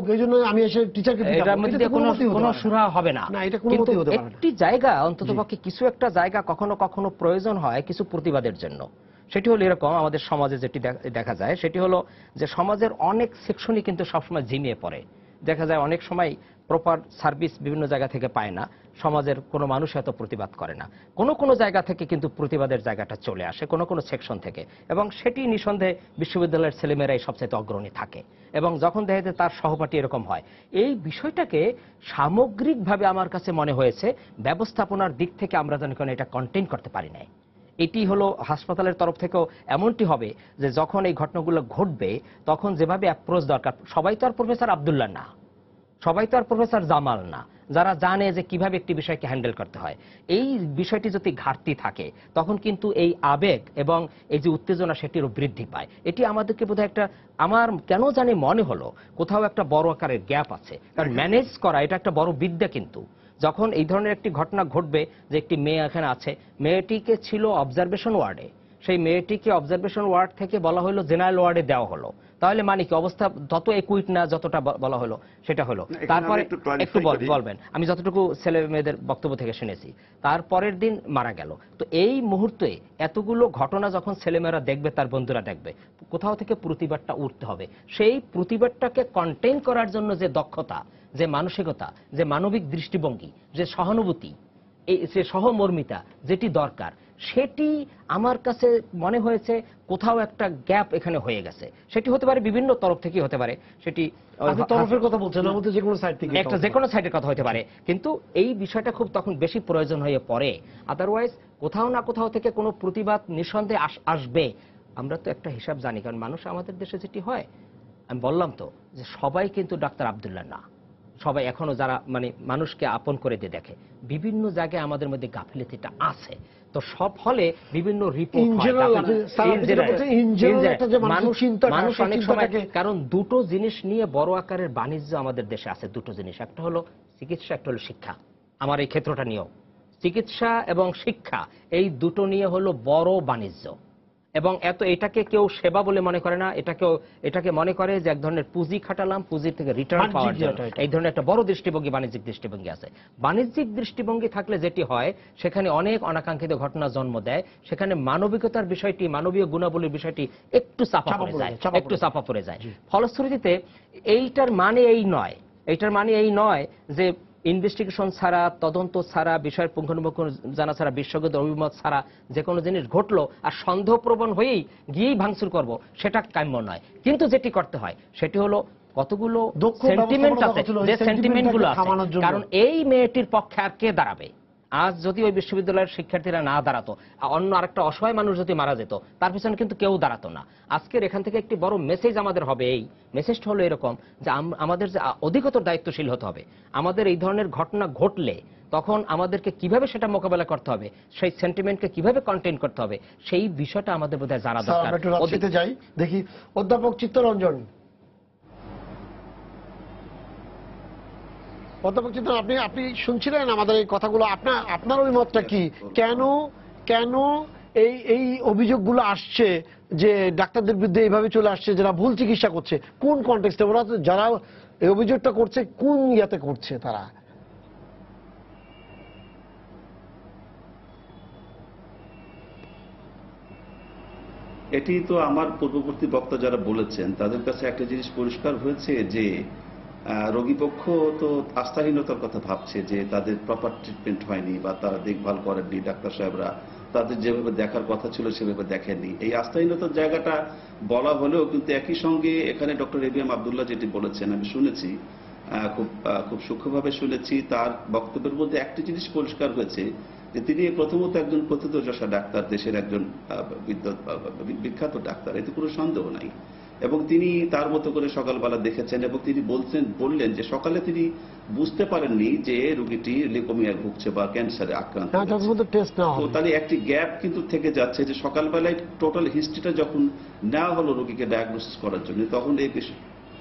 কোনো সুরা হবে না। কিন্তু একটি জায়গা, অন্ততপক্ষে কিছু একটা জায়গা কখনো কখনো প্রয়োজন হয় কিছু প্রতিবাদের জন্য। সেটি হলো এরকম, আমাদের সমাজে যেটি দেখা যায় সেটি হলো যে সমাজের অনেক সেকশনই কিন্তু সবসময় ঝিমিয়ে পড়ে। দেখা যায় অনেক সময় প্রপার সার্ভিস বিভিন্ন জায়গা থেকে পায় না, সমাজের কোনো মানুষ এত প্রতিবাদ করে না, কোনো জায়গা থেকে কিন্তু প্রতিবাদের জায়গাটা চলে আসে, কোনো সেকশন থেকে, এবং সেটি নিঃসন্দেহে বিশ্ববিদ্যালয়ের ছেলেমেয়েরাই সবচেয়ে অগ্রণী থাকে। এবং যখন দেখা যায় তার সহপাঠী এরকম হয়, এই বিষয়টাকে সামগ্রিকভাবে আমার কাছে মনে হয়েছে ব্যবস্থাপনার দিক থেকে আমরা যেন এটা কন্টেইন করতে পারি নাই। এটি হলো হাসপাতালের তরফ থেকেও এমনটি হবে যে যখন এই ঘটনাগুলো ঘটবে তখন যেভাবে অ্যাপ্রোচ দরকার, সবাই তো আর প্রফেসর আব্দুল্লাহ না, সবাই তো আর প্রফেসর জামাল না, যারা জানে যে কিভাবে একটি বিষয়কে হ্যান্ডেল করতে হয়। এই বিষয়টি যদি ঘাটতি থাকে তখন কিন্তু এই আবেগ এবং এই যে উত্তেজনা সেটিরও বৃদ্ধি পায়। এটি আমাদেরকে বোধহয় একটা, আমার কেন জানি মনে হলো কোথাও একটা বড় আকারের গ্যাপ আছে। কারণ ম্যানেজ করা এটা একটা বড় বিদ্যা, কিন্তু যখন এই ধরনের একটি ঘটনা ঘটবে, যে একটি মেয়ে এখানে আছে, মেয়েটিকে ছিল অবজারভেশন ওয়ার্ডে, সেই মেয়েটিকে অবজারভেশন ওয়ার্ড থেকে বলা হলো জেনারেল ওয়ার্ডে দেওয়া হলো, তাহলে মানে কি অবস্থা তত একুইট না যতটা বলা হলো সেটা হলো। তারপরে একটু বলবেন, আমি যতটুকু ছেলে মেয়েদের বক্তব্য থেকে শুনেছি, তারপরের দিন মারা গেল। তো এই মুহূর্তে এতগুলো ঘটনা যখন ছেলেমেয়েরা দেখবে, তার বন্ধুরা দেখবে, কোথাও থেকে প্রতিবাদটা উঠতে হবে। সেই প্রতিবাদটাকে কন্টেইন করার জন্য যে দক্ষতা, যে মানসিকতা, যে মানবিক দৃষ্টিভঙ্গি, যে সহানুভূতি, যে সহমর্মিতা যেটি দরকার, সেটি আমার কাছে মনে হয়েছে কোথাও একটা গ্যাপ এখানে হয়ে গেছে। সেটি হতে পারে বিভিন্ন তরফ থেকে হতে পারে, সেটি তরফের কথা বলছেন, আমাদের যে কোনো সাইড থেকে একটা যে কোনো সাইডের কথা হতে পারে, কিন্তু এই বিষয়টা খুব তখন বেশি প্রয়োজন হয়ে পড়ে। আদারওয়াইজ কোথাও না কোথাও থেকে কোনো প্রতিবাদ নিঃসন্দেহে আসবে। আমরা তো একটা হিসাব জানি, কারণ মানুষ আমাদের দেশে যেটি হয়, আমি বললাম তো যে সবাই কিন্তু ডাক্তার আব্দুল্লাহ না, সবাই এখনো যারা মানে মানুষকে আপন করে দিয়ে দেখে, বিভিন্ন জায়গায় আমাদের মধ্যে গাফিলতিটা আছে। তো সব ফলে বিভিন্ন রিপোর্ট মানুষ অনেক সময়, কারণ দুটো জিনিস নিয়ে বড় আকারের বাণিজ্য আমাদের দেশে আছে, দুটো জিনিস, একটা হলো চিকিৎসা, একটা হলো শিক্ষা। আমার এই ক্ষেত্রটা নিয়েও চিকিৎসা এবং শিক্ষা, এই দুটো নিয়ে হলো বড় বাণিজ্য। এবং এটাকে কেউ সেবা বলে মনে করে না, এটাকে মনে করে যে এক ধরনের পুঁজি খাটালাম, পুঁজির থেকে রিটার্ন পাওয়ার জন্য। এই ধরনের একটা বড় দৃষ্টিভঙ্গি, বাণিজ্যিক দৃষ্টিভঙ্গি আছে। বাণিজ্যিক দৃষ্টিভঙ্গি থাকলে যেটি হয়, সেখানে অনেক অনাকাঙ্ক্ষিত ঘটনা জন্ম দেয়। সেখানে মানবিকতার বিষয়টি, মানবীয় গুণাবলীর বিষয়টি একটু চাপা পড়ে যায়। ফলশ্রুতিতে এইটার মানে এই নয় যে ইনভেস্টিগেশন ছাড়া, তদন্ত ছাড়া, বিষয়ের পুঙ্খানুপুঙ্খ জানা ছাড়া, বিশেষজ্ঞদের অভিমত ছাড়া যে কোনো জিনিস ঘটলো আর সন্দেহপ্রবণ হয়েই গিয়েই ভাঙচুর করব, সেটা কাম্য নয়। কিন্তু যেটি করতে হয় সেটি হলো কতগুলো সেন্টিমেন্ট আছে, যে সেন্টিমেন্টগুলো আছে। কারণ এই মেয়েটির পক্ষে আর কে দাঁড়াবে? আজ যদি ওই বিশ্ববিদ্যালয়ের শিক্ষার্থীরা না দাঁড়াতো, অন্য আরেকটা অসহায় মানুষ যদি মারা যেত, তার পিছনে কিন্তু কেউ দাঁড়াতো না। আজকের এখান থেকে একটি বড় মেসেজ আমাদের হবে, এই মেসেজটা হলো এরকম যে আমাদের যে অধিকতর দায়িত্বশীল হতে হবে। আমাদের এই ধরনের ঘটনা ঘটলে তখন আমাদেরকে কিভাবে সেটা মোকাবেলা করতে হবে, সেই সেন্টিমেন্টকে কিভাবে কন্টেইন করতে হবে, সেই বিষয়টা আমাদের বোধহয় জানা দরকার। যাই দেখি অধ্যাপক চিত্তরঞ্জন। অধ্যাপক চিত্তরঞ্জন, আপনি শুনছিলেন আমাদের এই কথাগুলো, আপনার অভিমতটা কি? কেন এই অভিযোগগুলো আসছে যে ডাক্তারদের বিরুদ্ধে এইভাবে চলে আসছে, যারা ভুল চিকিৎসা করছে? কোন কনটেক্সটে ওরা, যারা এই অভিযোগটা করছে, কোন ইয়াতে করছে তারা? এটি তো আমার পূর্ববর্তী বক্তা যারা বলেছেন তাদের কাছে একটা জিনিস পরিষ্কার হয়েছে যে রোগীপক্ষ তো আস্থাহীনতার কথা ভাবছে, যে তাদের প্রপার ট্রিটমেন্ট হয়নি বা তারা দেখভাল করেননি, ডাক্তার সাহেবরা তাদের যেভাবে দেখার কথা ছিল সেভাবে দেখেননি। এই আস্থাহীনতার জায়গাটা বলা হলেও কিন্তু একই সঙ্গে এখানে ডক্টর এবিএম আব্দুল্লাহ যেটি বলেছেন, আমি শুনেছি, খুব সূক্ষ্মভাবে শুনেছি। তার বক্তব্যের মধ্যে একটি জিনিস পরিষ্কার হয়েছে যে তিনি প্রথমত একজন প্রথিতযশা ডাক্তার, দেশের একজন বিখ্যাত ডাক্তার, এতে কোনো সন্দেহ নাই। এবং তিনি তার মতো করে সকালবেলা দেখেছেন এবং তিনি বললেন যে সকালে তিনি বুঝতে পারেননি যে রোগীটি লিউকেমিয়ায় ভুগছে বা ক্যান্সারে আক্রান্ত। তো তাহলে একটি গ্যাপ কিন্তু থেকে যাচ্ছে যে সকালবেলায় টোটাল হিস্ট্রিটা যখন নেওয়া হলো রোগীকে ডায়াগনোসিস করার জন্য, তখন এই বিষয়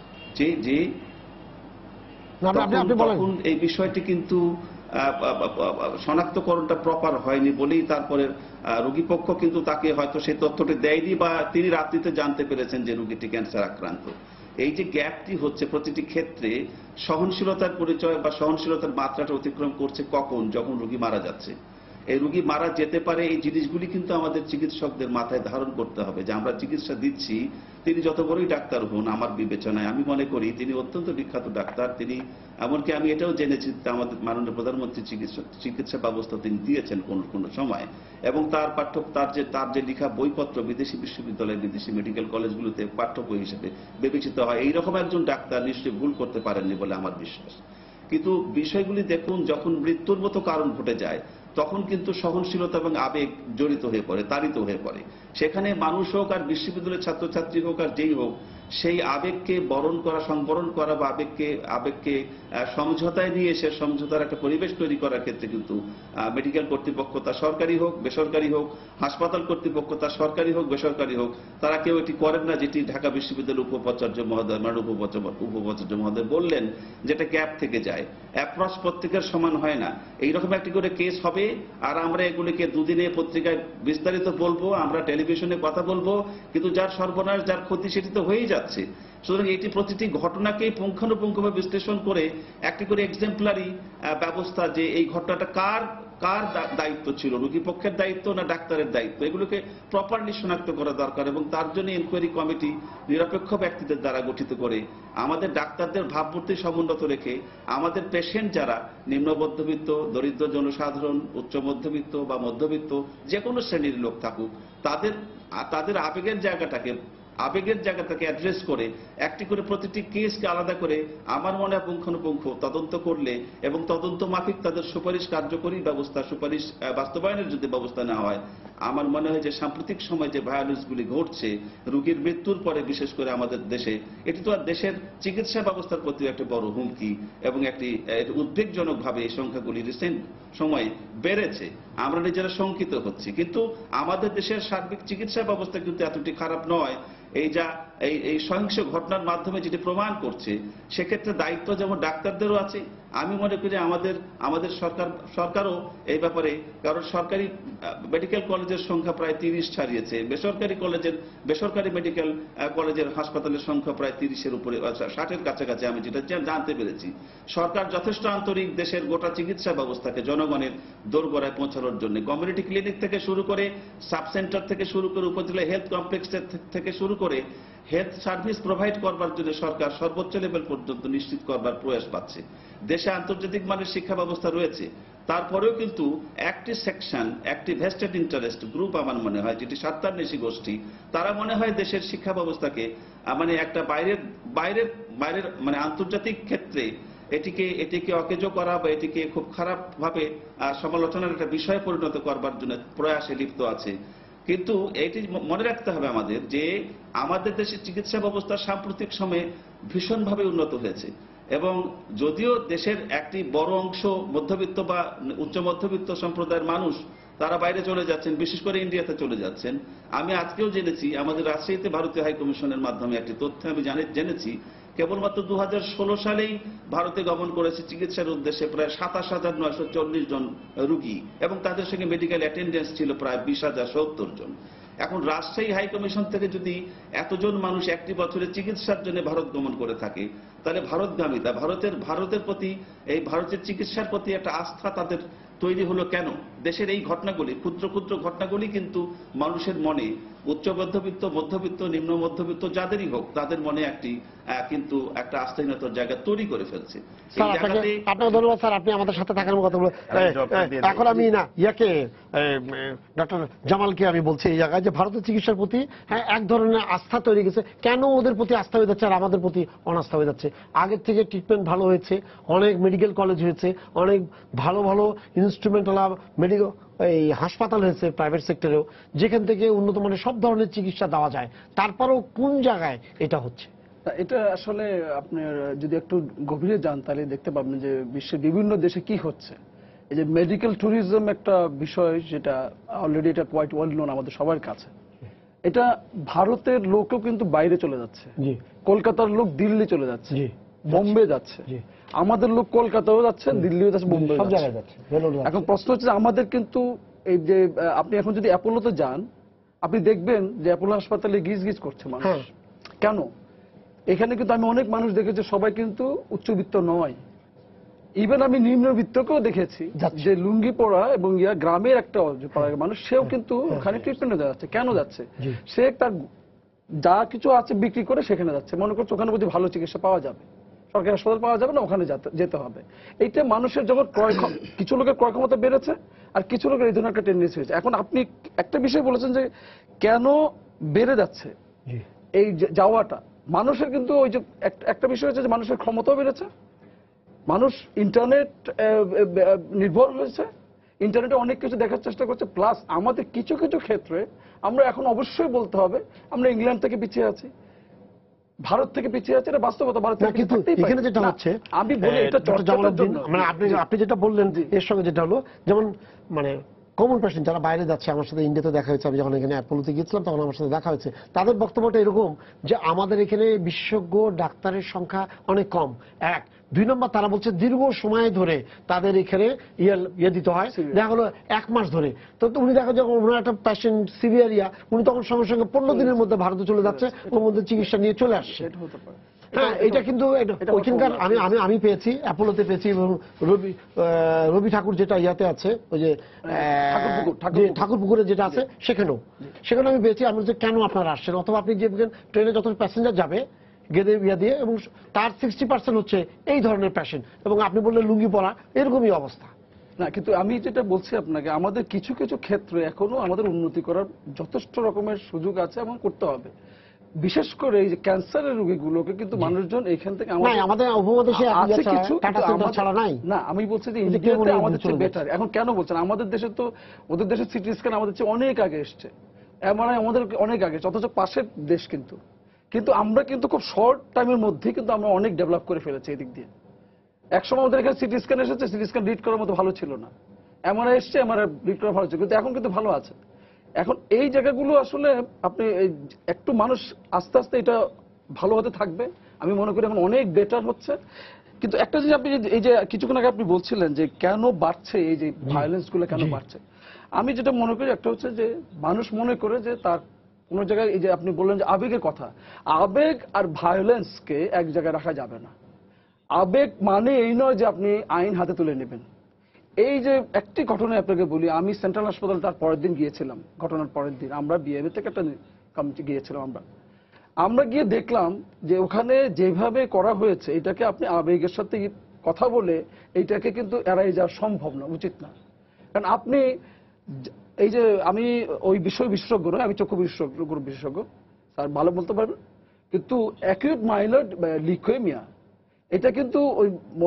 তখন এই বিষয়টি কিন্তু শনাক্তকরণটা প্রপার হয়নি বলেই তারপরে রোগী পক্ষ কিন্তু তাকে হয়তো সেই তথ্যটি দেয়নি, বা তিনি রাত্রিতে জানতে পেরেছেন যে রোগীটি ক্যান্সার আক্রান্ত। এই যে গ্যাপটি হচ্ছে প্রতিটি ক্ষেত্রে সহনশীলতার পরিচয় বা সহনশীলতার মাত্রাটা অতিক্রম করছে কখন? যখন রোগী মারা যাচ্ছে। এই রোগী মারা যেতে পারে, এই জিনিসগুলি কিন্তু আমাদের চিকিৎসকদের মাথায় ধারণ করতে হবে যে আমরা চিকিৎসা দিচ্ছি, তিনি যত বড়ই ডাক্তার হন, আমার বিবেচনায় আমি মনে করি তিনি অত্যন্ত বিখ্যাত ডাক্তার। তিনি এমনকি আমি এটাও জেনেছি আমাদের মাননীয় প্রধানমন্ত্রী চিকিৎসা ব্যবস্থা তিনি দিয়েছেন কোন সময়, এবং তার যে লেখা বইপত্র বিদেশি বিশ্ববিদ্যালয়, বিদেশি মেডিকেল কলেজগুলোতে পাঠ্য বই হিসেবে বিবেচিত হয়। এইরকম একজন ডাক্তার নিশ্চয়ই ভুল করতে পারেননি বলে আমার বিশ্বাস। কিন্তু বিষয়গুলি দেখুন, যখন মৃত্যুর মতো কারণ ঘটে যায় তখন কিন্তু সহনশীলতা এবং আবেগ জড়িত হয়ে পড়ে, তাড়িত হয়ে পড়ে। সেখানে মানুষ হোক আর বিশ্ববিদ্যালয়ের ছাত্রছাত্রী হোক আর যেই হোক, সেই আবেগকে বরণ করা, সংবরণ করা বা আবেগকে সমঝোতায় নিয়ে এসে সমঝোতার একটা পরিবেশ তৈরি করার ক্ষেত্রে কিন্তু মেডিকেল কর্তৃপক্ষ, তা সরকারি হোক বেসরকারি হোক, হাসপাতাল কর্তৃপক্ষ তা সরকারি হোক বেসরকারি হোক, তারা কেউ এটি করেন না। যেটি ঢাকা বিশ্ববিদ্যালয়ের উপাচার্য মহোদয়, মাননীয় উপাচার্য মহোদয় বললেন, যেটা গ্যাপ থেকে যায়, অ্যাপ্রচ প্রত্যেকের সমান হয় না। এইরকম একটি করে কেস হবে আর আমরা এগুলিকে দুদিনে পত্রিকায় বিস্তারিত বলবো, আমরা টেলিভিশনে কথা বলবো, কিন্তু যার সর্বনাশ, যার ক্ষতি, সেটি তো হয়েই যাচ্ছে। সুতরাং এটি প্রতিটি ঘটনাকেই পুঙ্খানুপুঙ্খভাবে বিশ্লেষণ করে একটি করে এক্সাম্পলারি ব্যবস্থা, যে এই ঘটনাটা কার দায়িত্ব ছিল, রোগী পক্ষের দায়িত্ব না ডাক্তারের দায়িত্ব, এগুলোকে প্রপারলি শনাক্ত করা দরকার। এবং তার জন্য ইনকোয়ারি কমিটি নিরপেক্ষ ব্যক্তিদের দ্বারা গঠিত করে আমাদের ডাক্তারদের ভাবমূর্তি সমুন্নত রেখে আমাদের পেশেন্ট যারা নিম্ন মধ্যবিত্ত, দরিদ্র জনসাধারণ, উচ্চ মধ্যবিত্ত বা মধ্যবিত্ত যে কোনো শ্রেণীর লোক থাকুক, তাদের আবেগের জায়গাটাকে অ্যাড্রেস করে একটি করে প্রতিটি কেসকে আলাদা করে আমার মনে হয় পুঙ্খানুপুঙ্খ তদন্ত করলে এবং তদন্ত মাফিক তাদের সুপারিশ কার্যকরী ব্যবস্থা, সুপারিশ বাস্তবায়নের যদি ব্যবস্থা নেওয়া হয়, আমার মনে হয় যে সাম্প্রতিক সময় যে ভায়োলেন্সগুলি ঘটছে রোগীর মৃত্যুর পরে, বিশেষ করে আমাদের দেশে, এটি তো আর দেশের চিকিৎসা ব্যবস্থার প্রতি একটা বড় হুমকি এবং একটি উদ্বেগজনকভাবে এই সংখ্যাগুলি রিসেন্ট সময়ে বেড়েছে। আমরা নিজেরা শঙ্কিত হচ্ছি, কিন্তু আমাদের দেশের সার্বিক চিকিৎসা ব্যবস্থা কিন্তু এতটি খারাপ নয়। এই সহিংস ঘটনার মাধ্যমে যেটি প্রমাণ করছে, সেক্ষেত্রে দায়িত্ব যেমন ডাক্তারদেরও আছে, আমি মনে করি আমাদের সরকারও এই ব্যাপারে, কারণ সরকারি মেডিকেল কলেজের সংখ্যা প্রায় 30 ছাড়িয়েছে, বেসরকারি মেডিকেল কলেজের হাসপাতালের সংখ্যা প্রায় 30-এর উপরে, 60-এর কাছাকাছি আমি যেটা জানতে পেরেছি। সরকার যথেষ্ট আন্তরিক দেশের গোটা চিকিৎসা ব্যবস্থাকে জনগণের দোরগোড়ায় পৌঁছানোর জন্য কমিউনিটি ক্লিনিক থেকে শুরু করে, সাব সেন্টার থেকে শুরু করে, উপজেলা হেলথ কমপ্লেক্স থেকে শুরু করে হেলথ সার্ভিস প্রোভাইড করবার জন্য সরকার সর্বোচ্চ লেভেল পর্যন্ত নিশ্চিত করবার প্রয়াস পাচ্ছে। দেশে আন্তর্জাতিক মানের শিক্ষা ব্যবস্থা রয়েছে, তারপরেও কিন্তু একটি সেকশন, একটি ভেস্টেড ইন্টারেস্ট গ্রুপ আমার মনে হয়, যেটি স্বার্থান্বেষী গোষ্ঠী, তারা মনে হয় দেশের শিক্ষা ব্যবস্থাকে মানে একটা বাইরের মানে আন্তর্জাতিক ক্ষেত্রে এটিকে অকেজো করা বা এটিকে খুব খারাপভাবে সমালোচনার একটা বিষয়ে পরিণত করবার জন্য প্রয়াসে লিপ্ত আছে। কিন্তু এটি মনে রাখতে হবে আমাদের যে আমাদের দেশের চিকিৎসা ব্যবস্থা সাম্প্রতিক সময়ে ভীষণভাবে উন্নত হয়েছে, এবং যদিও দেশের একটি বড় অংশ মধ্যবিত্ত বা উচ্চ মধ্যবিত্ত সম্প্রদায়ের মানুষ তারা বাইরে চলে যাচ্ছেন, বিশেষ করে ইন্ডিয়াতে চলে যাচ্ছেন। আমি আজকেও জেনেছি, আমাদের রাজশাহীতে ভারতীয় হাই কমিশনের মাধ্যমে একটি তথ্য আমি জেনেছি, কেবলমাত্র 2016 সালেই ভারতে গমন করেছে চিকিৎসার উদ্দেশ্যে প্রায় 27,940 জন রুগী, এবং তাদের সঙ্গে মেডিকেল অ্যাটেন্ডেন্স ছিল প্রায় 20,070 জন। এখন রাজশাহী হাই কমিশন থেকে যদি এতজন মানুষ একটি বছরে চিকিৎসার জন্য ভারত গমন করে থাকে, তাহলে ভারতগামিতা, ভারতের প্রতি, এই ভারতের চিকিৎসার প্রতি একটা আস্থা তাদের তৈরি হলো কেন? দেশের এই ঘটনাগুলি, ক্ষুদ্র ক্ষুদ্র ঘটনাগুলি কিন্তু মানুষের মনে, উচ্চ মধ্যবিত্ত, মধ্যবিত্ত, নিম্ন মধ্যবিত্ত যাদেরই হোক, তাদের মনে কিন্তু একটা আস্থাহীনতার জায়গা তৈরি করে ফেলছে। স্যার আপনাকে ধন্যবাদ স্যার, আপনি আমাদের সাথে থাকার কথা বলে। এখন আমি ডক্টর জামালকে আমি বলছি এই জায়গায় যে ভারতের চিকিৎসার প্রতি এক ধরনের আস্থা তৈরি গেছে, কেন ওদের প্রতি আস্থা হয়ে যাচ্ছে আর আমাদের প্রতি অনাস্থা হয়ে যাচ্ছে? আগের থেকে ট্রিটমেন্ট ভালো হয়েছে, অনেক মেডিকেল কলেজ হয়েছে, অনেক ভালো ভালো ইনস্ট্রুমেন্টাল মেডিকেল এই হাসপাতাল হয়েছে প্রাইভেট সেক্টরেও, যেখান থেকে উন্নত মানের সব ধরনের চিকিৎসা দেওয়া যায়, তারপরেও কোন জায়গায় এটা হচ্ছে? এটা আসলে আপনার যদি একটু গভীরে যান তাহলে দেখতে পাবেন যে বিশ্বের বিভিন্ন দেশে কি হচ্ছে। এই যে মেডিকেল ট্যুরিজম একটা বিষয়, যেটা অলরেডি এটা কোয়াইট ওয়েল নোন আমাদের সবার কাছে। এটা ভারতের লোকও কিন্তু বাইরে চলে যাচ্ছে, কলকাতার লোক দিল্লি চলে যাচ্ছে, বোম্বে যাচ্ছে, আমাদের লোক কলকাতাও যাচ্ছে, দিল্লিও যাচ্ছে, বোম্বে সব জায়গায় যাচ্ছে। এখন প্রশ্ন হচ্ছে যে আমাদের কিন্তু এই যে আপনি এখন যদি অ্যাপোলোতে যান, আপনি দেখবেন যে অ্যাপোলো হাসপাতালে গিজ গিজ করছে মানুষ। কেন? এখানে কিন্তু আমি অনেক মানুষ দেখেছি, সবাই কিন্তু উচ্চবিত্ত নয়, ইভেন আমি নিম্নবিত্তকেও দেখেছি যে লুঙ্গি পরা এবং গ্রামের একটা মানুষ, সেও কিন্তু ওখানে ট্রিটমেন্টে যাচ্ছে। কেন যাচ্ছে? সে তার যা কিছু আছে বিক্রি করে সেখানে যাচ্ছে, মনে করছে ওখানে যদি ভালো চিকিৎসা পাওয়া যাবে, সরকারি হাসপাতাল পাওয়া যাবে না, ওখানে যেতে হবে। এইটা মানুষের যখন কিছু লোকের ক্রয় ক্ষমতা বেড়েছে আর কিছু লোকের এই ধরনের একটা টেন্ডেন্সি হয়েছে। এখন আপনি একটা বিষয় বলেছেন যে কেন বেড়ে যাচ্ছে এই যাওয়াটা, মানুষের কিন্তু ওই যে একটা বিষয় হচ্ছে যে মানুষের ক্ষমতাও বেড়েছে, মানুষ ইন্টারনেট নির্ভর হয়েছে, ইন্টারনেটে অনেক কিছু দেখার চেষ্টা করছে, প্লাস আমাদের কিছু কিছু ক্ষেত্রে আমরা এখন অবশ্যই বলতে হবে আমরা ইংল্যান্ড থেকে পিছিয়ে আছি, ভারত থেকে পিছিয়ে আছে, এটা বাস্তবতা। ভারত থেকে কিন্তু এখানে যেটা হচ্ছে, আমি বলি এটা চর্চার জন্য, মানে আপনি যেটা বললেন এর সঙ্গে যেটা হলো, যেমন মানে কমন পেশেন্ট যারা বাইরে যাচ্ছে, আমার সাথে ইন্ডিয়াতে দেখা হয়েছে, আমি যখন এখানে অ্যাপোলোতে গিয়েছিলাম তখন আমার সাথে দেখা হয়েছে, তাদের বক্তব্যটা এরকম যে আমাদের এখানে বিশেষজ্ঞ ডাক্তারের সংখ্যা অনেক কম, এক। 2 নম্বর, তারা বলছে দীর্ঘ সময় ধরে তাদের এখানে ইয়ে দিতে হয়, দেখা হলো 1 মাস ধরে। তো উনি দেখা যখন ওনার একটা পেশেন্ট সিভিয়ার উনি তখন সঙ্গে সঙ্গে 15 দিনের মধ্যে ভারতে চলে যাচ্ছে, ওর মধ্যে চিকিৎসা নিয়ে চলে আসছে। হ্যাঁ, এটা কিন্তু ওইখানকার আমি পেয়েছি, অ্যাপোলোতে পেয়েছি, এবং রবি ঠাকুর যেটা ইয়াতে আছে, ওই যে ঠাকুরপুকুরে যেটা আছে, সেখানে আমি পেয়েছি। আমি বলছি কেন আপনারা আসছেন, অথবা আপনি যে ট্রেনে যত প্যাসেঞ্জার যাবে গেদে ইয়া দিয়ে, এবং তার 60% হচ্ছে এই ধরনের পেশেন্ট, এবং আপনি বললেন লুঙ্গি পরা, এরকমই অবস্থা। না, কিন্তু আমি যেটা বলছি আপনাকে, আমাদের কিছু কিছু ক্ষেত্রে এখনো আমাদের উন্নতি করার যথেষ্ট রকমের সুযোগ আছে এবং করতে হবে। বিশেষ করে এই যে ক্যান্সারের রোগীগুলোকে কিন্তু মানুষজন এখান থেকে আমাদের উপমহাদেশে আছে কিছু ছাড়া নাই। না, আমি বলছি যে ইন্ডিয়াতে আমাদের চেয়ে বেটার। এখন কেন বলছেন? আমাদের দেশে তো, ওদের দেশে সিটি স্ক্যান আমাদের চেয়ে অনেক আগে এসছে, এমআরআই আমাদের অনেক আগে, অথচ পাশের দেশ কিন্তু আমরা কিন্তু খুব শর্ট টাইমের মধ্যে কিন্তু আমরা অনেক ডেভেলপ করে ফেলেছি এদিক দিয়ে। একসময় আমাদের এখানে সিটি স্ক্যান এসেছে, সিটি স্ক্যান রিড করার মতো ভালো ছিল না, এমআরআই এসছে, এমআরআই রিড করা ভালো ছিল, কিন্তু এখন কিন্তু ভালো আছে। এখন এই জায়গাগুলো আসলে আপনি একটু মানুষ আস্তে আস্তে এটা ভালো হতে থাকবে, আমি মনে করি এখন অনেক বেটার হচ্ছে। কিন্তু একটা জিনিস আপনি এই যে কিছুক্ষণ আগে আপনি বলছিলেন যে কেন বাড়ছে এই যে ভায়োলেন্স গুলো কেন বাড়ছে, আমি যেটা মনে করি একটা হচ্ছে যে মানুষ মনে করে যে তার কোনো জায়গায়, এই যে আপনি বললেন যে আবেগের কথা, আবেগ আর ভায়োলেন্সকে এক জায়গায় রাখা যাবে না। আবেগ মানে এই নয় যে আপনি আইন হাতে তুলে নেবেন। এই যে একটি ঘটনা আপনাকে বলি, আমি সেন্ট্রাল হাসপাতাল তার পরের দিন গিয়েছিলাম, ঘটনার পরের দিন আমরা বিএমএ থেকে একটা কমিটি গিয়েছিলাম। আমরা গিয়ে দেখলাম যে ওখানে যেভাবে করা হয়েছে এটাকে আপনি আবেগের সাথে কথা বলে এইটাকে কিন্তু এড়াই যাওয়া সম্ভব না, উচিত না। কারণ আপনি এই যে, আমি ওই বিষয় বিশেষজ্ঞ নয়, আমি চক্ষু বিশেষজ্ঞ, স্যার ভালো বলতে পারবেন, কিন্তু অ্যাকিউট মাইলয়েড লিউকেমিয়া এটা কিন্তু ওই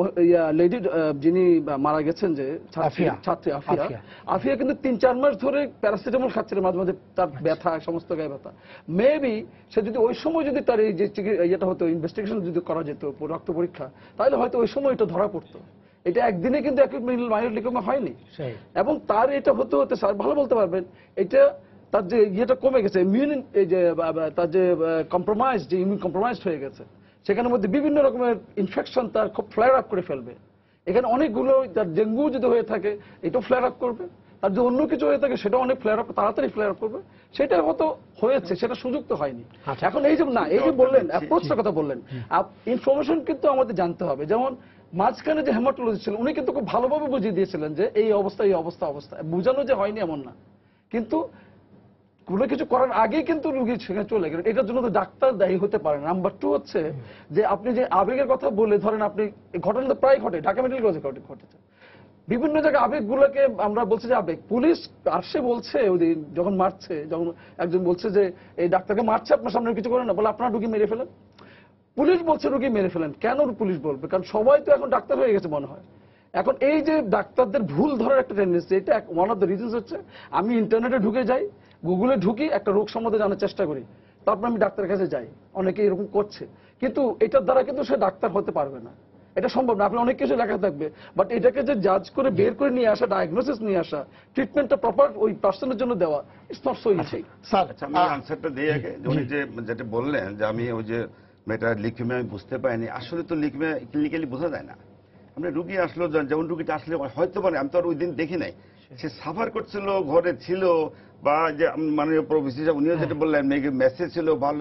লেডি যিনি মারা গেছেন যে ছাত্রী আফিয়া কিন্তু 3-4 মাস ধরে প্যারাসিটামল খাচ্ছিলেন, মাঝে মাঝে তার ব্যথা, সমস্ত গায়ে ব্যথা। মেবি সে যদি ওই সময় যদি তার এই যে ইয়েটা হতো, ইনভেস্টিগেশন যদি করা যেত, রক্ত পরীক্ষা, তাহলে হয়তো ওই সময় এটা ধরা পড়তো। এটা একদিনে কিন্তু অ্যাকিউট মাইলয়েড লিউকেমিয়া হয়নি, এবং তার এটা হতে হতে স্যার ভালো বলতে পারবেন, এটা তার যে ইয়েটা কমে গেছে, ইমিউন, এই যে তার যে কম্প্রোমাইজ, যে ইমিউন কম্প্রোমাইজ হয়ে গেছে, সেখানের মধ্যে বিভিন্ন রকমের ইনফেকশন তার খুব ফ্লেয়ার আপ করে ফেলবে। এখানে অনেকগুলো, তার ডেঙ্গু যদি হয়ে থাকে এটাও ফ্লেয়ার আপ করবে, তার যদি অন্য কিছু হয়ে থাকে সেটাও অনেক ফ্লেয়ার আপ, তাড়াতাড়ি ফ্লেয়ার আপ করবে। সেটা হয়তো হয়েছে, সেটা সুযোগ তো হয়নি। এখন এই যে না, এই যে বললেন অ্যাপ্রোচটার কথা বললেন, ইনফরমেশন কিন্তু আমাদের জানতে হবে। যেমন মাঝখানে যে হেমাটোলজিস্ট ছিলেন উনি কিন্তু খুব ভালোভাবে বুঝিয়ে দিয়েছিলেন যে এই অবস্থা, এই অবস্থা, বোঝানো যে হয়নি এমন না, কিন্তু কোনো কিছু করার আগেই কিন্তু রুগী সেখানে চলে গেলেন। এটার জন্য তো ডাক্তার দায়ী হতে পারে না। নাম্বার 2 হচ্ছে যে আপনি যে আবেগের কথা বলে, ধরেন আপনি, ঘটনা তো প্রায় ঘটে, ঢাকা মেডিকেল কলেজে ঘটেছে, বিভিন্ন জায়গায় আবেগগুলোকে আমরা বলছি যে আবেগ। পুলিশ আসে বলছে ওই দিন যখন মারছে, যখন একজন বলছে যে এই ডাক্তারকে মারছে, আপনার সামনে কিছু করেন না, বলে আপনার রুগী মেরে ফেলেন। পুলিশ বলছে রুগী মেরে ফেলেন, কেন পুলিশ বলবে? কারণ সবাই তো এখন ডাক্তার হয়ে গেছে মনে হয়। এখন এই যে ডাক্তারদের ভুল ধরার একটা টেন্ডেন্সি, এটা ওয়ান অফ দ্য রিজনস হচ্ছে আমি ইন্টারনেটে ঢুকে যাই, গুগলে ঢুকি, একটা রোগ সম্বন্ধে জানার চেষ্টা করি, তারপর আমি ডাক্তারের কাছে যাই। অনেকে এরকম করছে, কিন্তু এটার দ্বারা কিন্তু সে ডাক্তার হতে পারবে না, এটা সম্ভব না। আপনি অনেক কিছু লেখা থাকবে, বাট এটাকে যে জাজ করে বের করে নিয়ে আসা, ডায়াগনোসিস নিয়ে আসা, ট্রিটমেন্টটা প্রপার ওই পার্সনের জন্য দেওয়া, it's not so easy. Sir আমি আনসারটা দিই আগে। উনি যে যেটা বললেন যে আমি ওই যে মেয়েটা লিউকেমিয়া আমি বুঝতে পারিনি, আসলে তো লিউকেমিয়া ক্লিনিক্যালি বোঝা যায় না। আমরা রুগী আসলো, যেমন রুগীটা আসলে হয়তো পারে, আমি তো আর ওই দিন দেখি নাই, সে সাফার করছিল, ঘরে ছিল, বা যে মাননীয় প্রভিসি উনিও যেটা বললেন মেসেজ ছিল, ভালো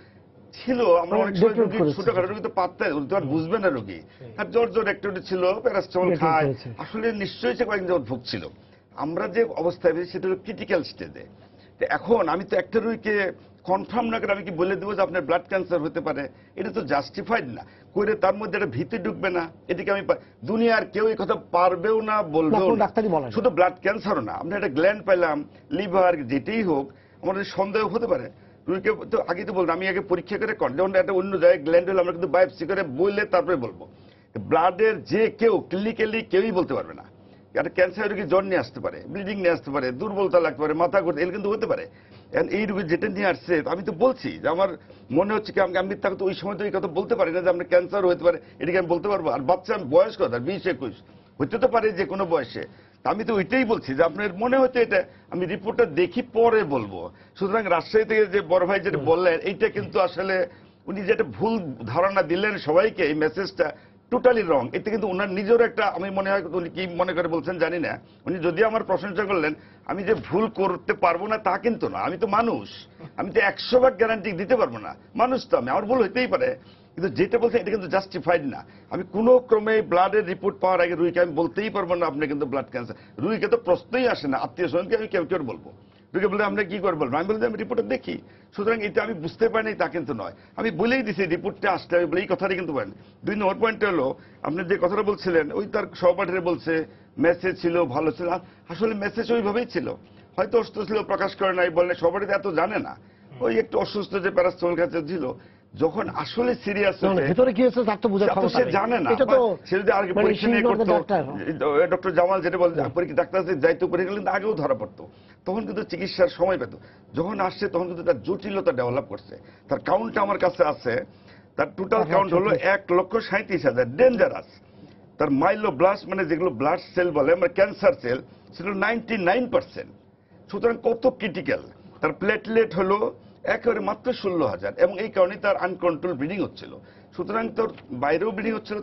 ছিল। আমরা অনেক সময় রুগী, ছোটখাটো রুগী তো পাত্তা বুঝবে না রুগী, আর জ্বর একটু ছিল, প্যারাসিটামল খায়, আসলে নিশ্চয়ই সে কয়েকদিন যাবত ভুগছিল। আমরা যে অবস্থায় সেটা হলো ক্রিটিক্যাল স্টেজে। এখন আমি তো একটা রুগীকে কনফার্ম না করে আমি কি বলে দেবো যে আপনার ব্লাড ক্যান্সার হতে পারে? এটা তো জাস্টিফাইড না করে, তার মধ্যে একটা ভীতি ঢুকবে না, এটাকে আমি দুনিয়ার কেউ এই কথা পারবেও না, বলবেও না। শুধু ব্লাড ক্যান্সারও না, আমরা একটা গ্ল্যান্ড পেলাম, লিভার, যেটাই হোক, আমাদের সন্দেহ হতে পারে। রুগীকে তো আগে তো বললাম, আমি আগে পরীক্ষা করে যেমন একটা অন্য জায়গায় গ্ল্যান্ড হলে আমরা কিন্তু বায়োপসি করে বললে তারপরে বলবো। ব্লাডের যে কেউ ক্লিনিক্যালি কেউই বলতে পারবে না। একটা ক্যান্সার রোগী জ্বর নিয়ে আসতে পারে, ব্লিডিং নিয়ে আসতে পারে, দুর্বলতা লাগতে পারে, মাথা ঘুরতে, এগুলো কিন্তু হতে পারে। এই রোগী যেটা নিয়ে আসছে, আমি তো বলছি যে আমার মনে হচ্ছে কি, আমি মিথ্যা কথা ওই সময় তো এই কথা বলতে পারি না যে আপনার ক্যান্সার হতে পারে, এটাকে আমি বলতে পারবো। আর বাচ্চা বয়স কথা 20-21 হইতে তো পারে যে কোনো বয়সে। আমি তো ওইটাই বলছি যে আপনার মনে হচ্ছে এটা, আমি রিপোর্টটা দেখি পরে বলবো। সুতরাং রাজশাহী থেকে যে বড় ভাই যেটা বললেন, এইটা কিন্তু আসলে উনি যেটা ভুল ধারণা দিলেন সবাইকে, এই মেসেজটা টোটালি রং। এতে কিন্তু ওনার নিজের একটা, আমি মনে হয় উনি কি মনে করে বলছেন জানি না, উনি যদিও আমার প্রশংসা করলেন, আমি যে ভুল করতে পারবো না তা কিন্তু না। আমি তো মানুষ, আমি তো 100% গ্যারান্টি দিতে পারবো না, মানুষ তো আমি, আমার ভুল হইতেই পারে। কিন্তু যেটা বলছেন এটা কিন্তু জাস্টিফাইড না। আমি কোনো ক্রমে ব্লাডের রিপোর্ট পাওয়ার আগে রুগীকে আমি বলতেই পারবো না আপনি কিন্তু ব্লাড ক্যান্সার। রুগীকে তো প্রশ্নই আসে না, আত্মীয় স্বজনকে আমি কেউ বলবো। রুগী বলে আমরা কি করে বলবো, আমি বলছি আমি রিপোর্টটা দেখি। সুতরাং এটা আমি বুঝতে পারিনি তা কিন্তু নয়, আমি বলেই দিছি রিপোর্টটা আসতে, আমি বলে এই কথাটা কিন্তু বলেন। 2 নম্বর পয়েন্ট হলো আপনি যে কথাটা বলছিলেন, ওই তার সহপাঠীরা বলছে মেসেজ ছিল, ভালো ছিল, আসলে মেসেজ ওইভাবেই ছিল, হয়তো অসুস্থ ছিল প্রকাশ করে নাই, বললে সহপাঠীরা এত জানে না, ওই একটু অসুস্থ যে প্যারাসিটামল খাচ্ছে ছিল। যখন আসলে সিরিয়াস ভিতরে কি হয়েছে তার তো বোঝার ক্ষমতা সে নেই। জানে না, এটা তো সে যদি আগে পরীক্ষা নিয়ে করতো, ডক্টর জামাল যেটা বলে পরীক্ষা ডাক্তার যাইতো পরীক্ষা কিন্তু আগেও ধরা পড়তো, তখন কিন্তু চিকিৎসার সময় পেত। যখন আসছে তখন কিন্তু তার জটিলতা ডেভেলপ করছে। তার কাউন্ট আমার কাছে আছে, তার টোটাল কাউন্ট হলো 1,37,000, ডেঞ্জারাস। তার মাইলোব্লাস্ট মানে যেগুলো ব্লাড সেল বলে আমরা ক্যান্সার সেল, সেগুলো 99%। সুতরাং কত ক্রিটিক্যাল। তার প্লেটলেট হলো একেবারে মাত্র 16,000, এবং এই কারণে তার আনকন্ট্রোল ব্লিডিং হচ্ছিল। সুতরাং তোর বাইরেও ব্লিডিং হচ্ছিল, তার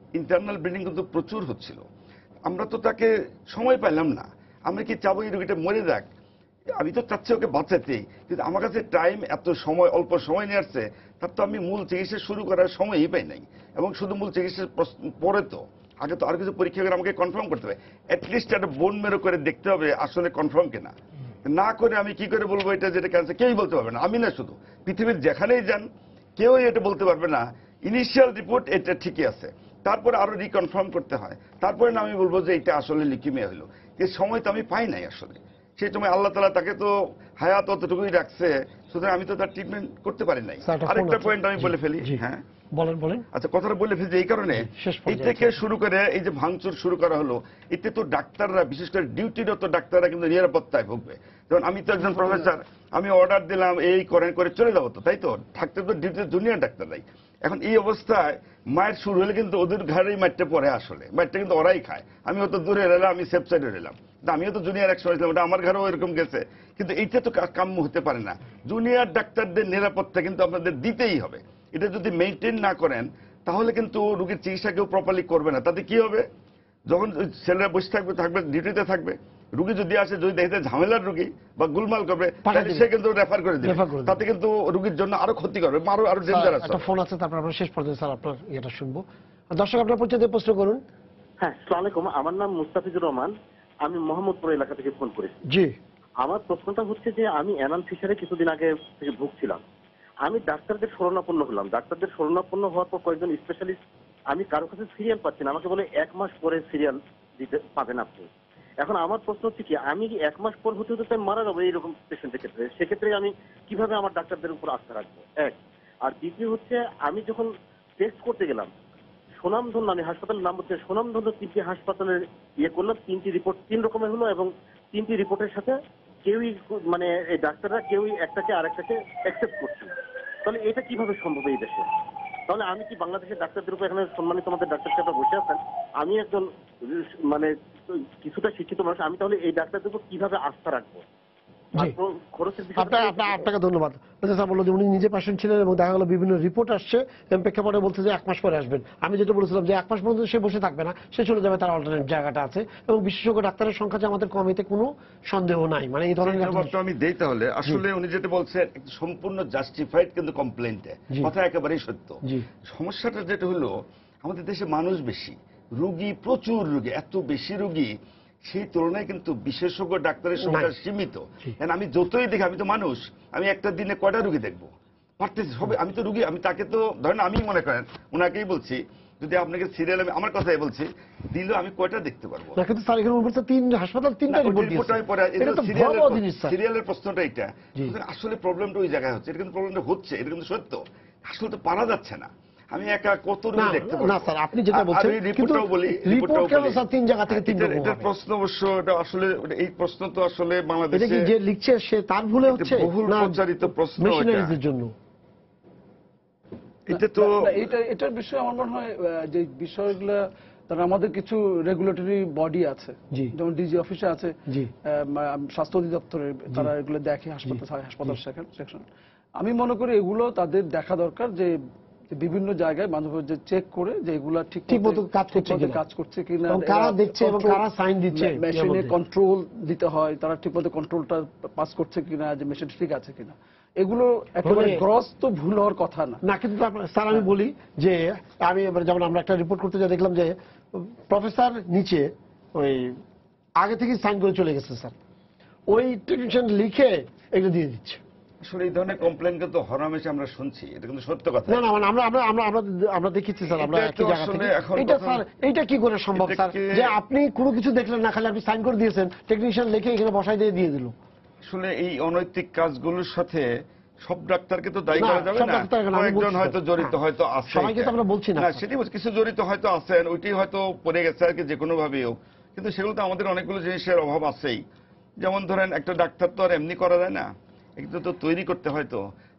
ইন্টারনাল ব্লিডিং কিন্তু প্রচুর হচ্ছিল। আমরা তো তাকে সময় পাইলাম না। আমরা কি চাবো এই রোগীটা মরে যাক? আমি তো চাচ্ছি ওকে বাঁচাতে, কিন্তু আমার কাছে টাইম এত সময়, অল্প সময় নিয়ে আসছে, তার তো আমি মূল চিকিৎসা শুরু করার সময়ই পাই নাই। এবং শুধু মূল চিকিৎসার পরে তো আগে তো আর কিছু পরীক্ষা করে আমাকে কনফার্ম করতে হবে, অ্যাটলিস্ট একটা বোন মেরো করে দেখতে হবে আসলে কনফার্ম কিনা। না করে আমি কি করে বলবো এটা যেটা ক্যান্সার? কেউই বলতে পারবে না, আমি না শুধু, পৃথিবীর যেখানেই যান কেউই এটা বলতে পারবে না ইনিশিয়াল রিপোর্ট এটা ঠিকই আছে, তারপরে আরো রিকনফার্ম করতে হয়, তারপরে না আমি বলবো যে এটা আসলে লিউকেমিয়া হলো। এই সময় তো আমি পাই নাই আসলে। সেই সময় আল্লাহ তাআলা তাকে তো হায়াত অতটুকুই রাখছে, সুতরাং আমি তো তার ট্রিটমেন্ট করতে পারি নাই। আরেকটা পয়েন্ট আমি বলে ফেলি। হ্যাঁ বলেন। আচ্ছা, কথাটা বলে ফেলছি এই কারণে, এই থেকে শুরু করে এই যে ভাঙচুর শুরু করা হলো, এতে তো ডাক্তাররা, বিশেষ করে ডিউটিরত ডাক্তাররা কিন্তু নিরাপত্তায় ভুগবে। যেমন আমি তো একজন প্রফেসর, আমি অর্ডার দিলাম এই করেন করে চলে যাবো তো, তাই তো? থাকতে তো ডিউটিতে জুনিয়র ডাক্তাররাই। এখন এই অবস্থায় মায়ের শুরু হলে কিন্তু ওদের ঘরেই মারটা পড়ে, আসলে মারটা কিন্তু ওরাই খায়। আমি হয়তো দূরে রইলাম, আমি সেফ সাইডে রইলাম, আমিও তো জুনিয়র একসময় ছিলাম, ওটা আমার ঘরেও এরকম গেছে। কিন্তু এইটা তো কাম্য হতে পারে না। জুনিয়র ডাক্তারদের নিরাপত্তা কিন্তু আপনাদের দিতেই হবে। এটা যদি মেনটেন না করেন তাহলে কিন্তু রোগীর চিকিৎসা কেউ প্রপারলি করবে না। তাতে কি হবে? যখন ছেলেরা বসে থাকবে ডিউটিতে থাকবে, রুগী যদি আসে, যদি দেখতে ঝামেলার রুগী বা গুলমাল করবে, সে কিন্তু রেফার করে দেবে। তাতে কিন্তু রুগীর জন্য আরো ক্ষতি করবে, আরো ডেঞ্জারাস। একটা ফোন আছে, তারপর আমরা শেষ পর্যন্ত স্যার আপনার এটা শুনবো। দর্শক আপনার পরিচয় দিয়ে প্রশ্ন করুন। হ্যাঁ, আসসালামু আলাইকুম। আমার নাম মুস্তাফিজুর রহমান, আমি মোহাম্মদপুর এলাকা থেকে ফোন করেছি। জি। আমার প্রশ্নটা হচ্ছে যে আমি অ্যানাল ফিশারে কিছুদিন আগে থেকে ভুগছিলাম। আমি ডাক্তারদের শরণাপন্ন হলাম। ডাক্তারদের শরণাপন্ন হওয়ার পর কয়েকজন স্পেশালিস্ট, আমি কারো কাছে সিরিয়াল পাচ্ছি না, আমাকে বলে 1 মাস পরে সিরিয়াল দিতে পাবেন আপনি। এখন আমার প্রশ্ন হচ্ছে কি, আমি কি 1 মাস পর হতে হতে মারা যাবো এইরকম পেশেন্টের ক্ষেত্রে? সেক্ষেত্রে আমি কিভাবে আমার ডাক্তারদের উপর আস্থা রাখবো? এক। আর দ্বিতীয় হচ্ছে, আমি যখন টেস্ট করতে গেলাম সুনামধন্য, আমি হাসপাতালের নাম হচ্ছে সুনামধন্য 3টি হাসপাতালের করলাম, 3টি রিপোর্ট 3 রকমের হলো, এবং 3টি রিপোর্টের সাথে কেউই, মানে এই ডাক্তাররা কেউই একটাকে আরেকটাকে অ্যাকসেপ্ট করছে না। তাহলে এটা কিভাবে সম্ভব এই দেশে? তাহলে আমি কি বাংলাদেশের ডাক্তারদের উপর, এখানে সম্মানিত আমাদের ডাক্তার সাহেব বসে আছেন, আমি একজন মানে কিছুটা শিক্ষিত মানুষ, আমি তাহলে এই ডাক্তারদের উপর কিভাবে আস্থা রাখবো? আপনাকে ধন্যবাদ। স্যার বললো যে উনি নিজে পেশেন্ট ছিলেন এবং দেখা গেল বিভিন্ন রিপোর্ট আসছে এবং প্রেক্ষাপটে বলছে যে 1 মাস পরে আসবেন। আমি যেটা বলেছিলাম যে 1 মাস পর্যন্ত সে বসে থাকবে না, সে চলে যাবে, তার অল্টারনেট জায়গাটা আছে, এবং বিশেষজ্ঞ ডাক্তারের সংখ্যা যে আমাদের কমিতে কোনো সন্দেহ নাই। মানে এই ধরনের জবাবটা আমি দেই তাহলে। আসলে উনি যেটা বলছেন সম্পূর্ণ জাস্টিফাইড, কিন্তু কমপ্লেন্টে কথা একেবারেই সত্য। সমস্যাটা যেটা হলো, আমাদের দেশে মানুষ বেশি, রোগী প্রচুর, রোগী এত বেশি রোগী, সেই তুলনায় কিন্তু বিশেষজ্ঞ ডাক্তারের সংখ্যা সীমিত। আমি যতই দেখি, আমি তো মানুষ, আমি একটা দিনে কয়টা রোগী দেখবো? পারতেছি সবে, আমি তো রোগী, আমি তাকে তো ধরেন, আমি মনে করেন ওনাকেই বলছি, যদি আপনাকে সিরিয়াল, আমি আমার কথাই বলছি, দিলে আমি কয়টা দেখতে পারবো? কিন্তু স্যার এখানে বলছে 3 হাসপাতাল 3টা রিপোর্ট দিয়েছে। সিরিয়ালের প্রশ্নটা এটা। আসলে প্রবলেমটা ওই জায়গায় হচ্ছে। এটা কিন্তু প্রবলেমটা হচ্ছে, এটা কিন্তু সত্য। আসলে তো পারা যাচ্ছে না। আমি একা কত রোগী দেখতে পারবো? না স্যার, আপনি যেটা বলছেন, রিপোর্টটাও বলি, রিপোর্ট কেন স্যার 3 জায়গা থেকে 3 রকম? এটা প্রশ্ন অবশ্য, এটা আসলে এই প্রশ্ন তো আসলে বাংলাদেশে, এটা কি যে লিখছে সে তার ভুলে হচ্ছে বহুল প্রচারিত প্রশ্ন মেশিনারিজের জন্য। এটা তো এটার বিষয়ে আমার মনে হয় যে বিষয়গুলো, তারা আমাদের কিছু রেগুলেটরি বডি আছে, যেমন ডিজি অফিসে আছে, স্বাস্থ্য অধিদপ্তরের, তারা এগুলো দেখে, হাসপাতাল সেকশন। আমি মনে করি এগুলো তাদের দেখা দরকার, যে বিভিন্ন জায়গায় মাঝে মাঝে চেক করে যে এগুলা ঠিক মতো কাজ করছে কিনা, কারা দেখছে এবং কারা সাইন দিচ্ছে, মেশিনে কন্ট্রোল দিতে হয়, তারা ঠিক মতো কন্ট্রোলটা পাস করছে কিনা, যে মেশিন ঠিক আছে কিনা। এগুলো একেবারে গ্রস তো ভুল হওয়ার কথা না। কিন্তু স্যার আমি বলি যে, আমি যেমন আমরা একটা রিপোর্ট করতে যা দেখলাম যে প্রফেসর নিচে ওই আগে থেকে সাইন করে চলে গেছে স্যার, ওই টেকনিশিয়ান লিখে এগুলো দিয়ে দিচ্ছে। আসলে এই ধরনের কমপ্লেন কিন্তু হরহামেশা আমরা শুনছি, এটা কিন্তু সত্য কথা। না মানে আমরা দেখেছি স্যার, আমরা একই জায়গা থেকে। এটা স্যার, এটা কি করে সম্ভব স্যার, যে আপনি কোনো কিছু দেখলেন না, খালি আপনি সাইন করে দিয়েছেন, টেকনিশিয়ান লিখে এখানে বসাই দিয়ে দিল? আসলে এই অনৈতিক কাজগুলোর সাথে সব ডাক্তারকে তো দায়ী করা যাবে না। কয়েকজন হয়তো জড়িত হয়তো আছে, সবাইকে তো আমরা বলছি না, সেটাই বলছি, কিছু জড়িত হয়তো আছেন, ওইটাই হয়তো পড়ে গেছে আর কি, যে কোনো ভাবেই হোক। কিন্তু সেগুলো তো আমাদের অনেকগুলো জিনিসের অভাব আছেই। যেমন ধরেন একটা ডাক্তার তো আর এমনি করা যায় না, একটু তো তৈরি করতে হয়। তো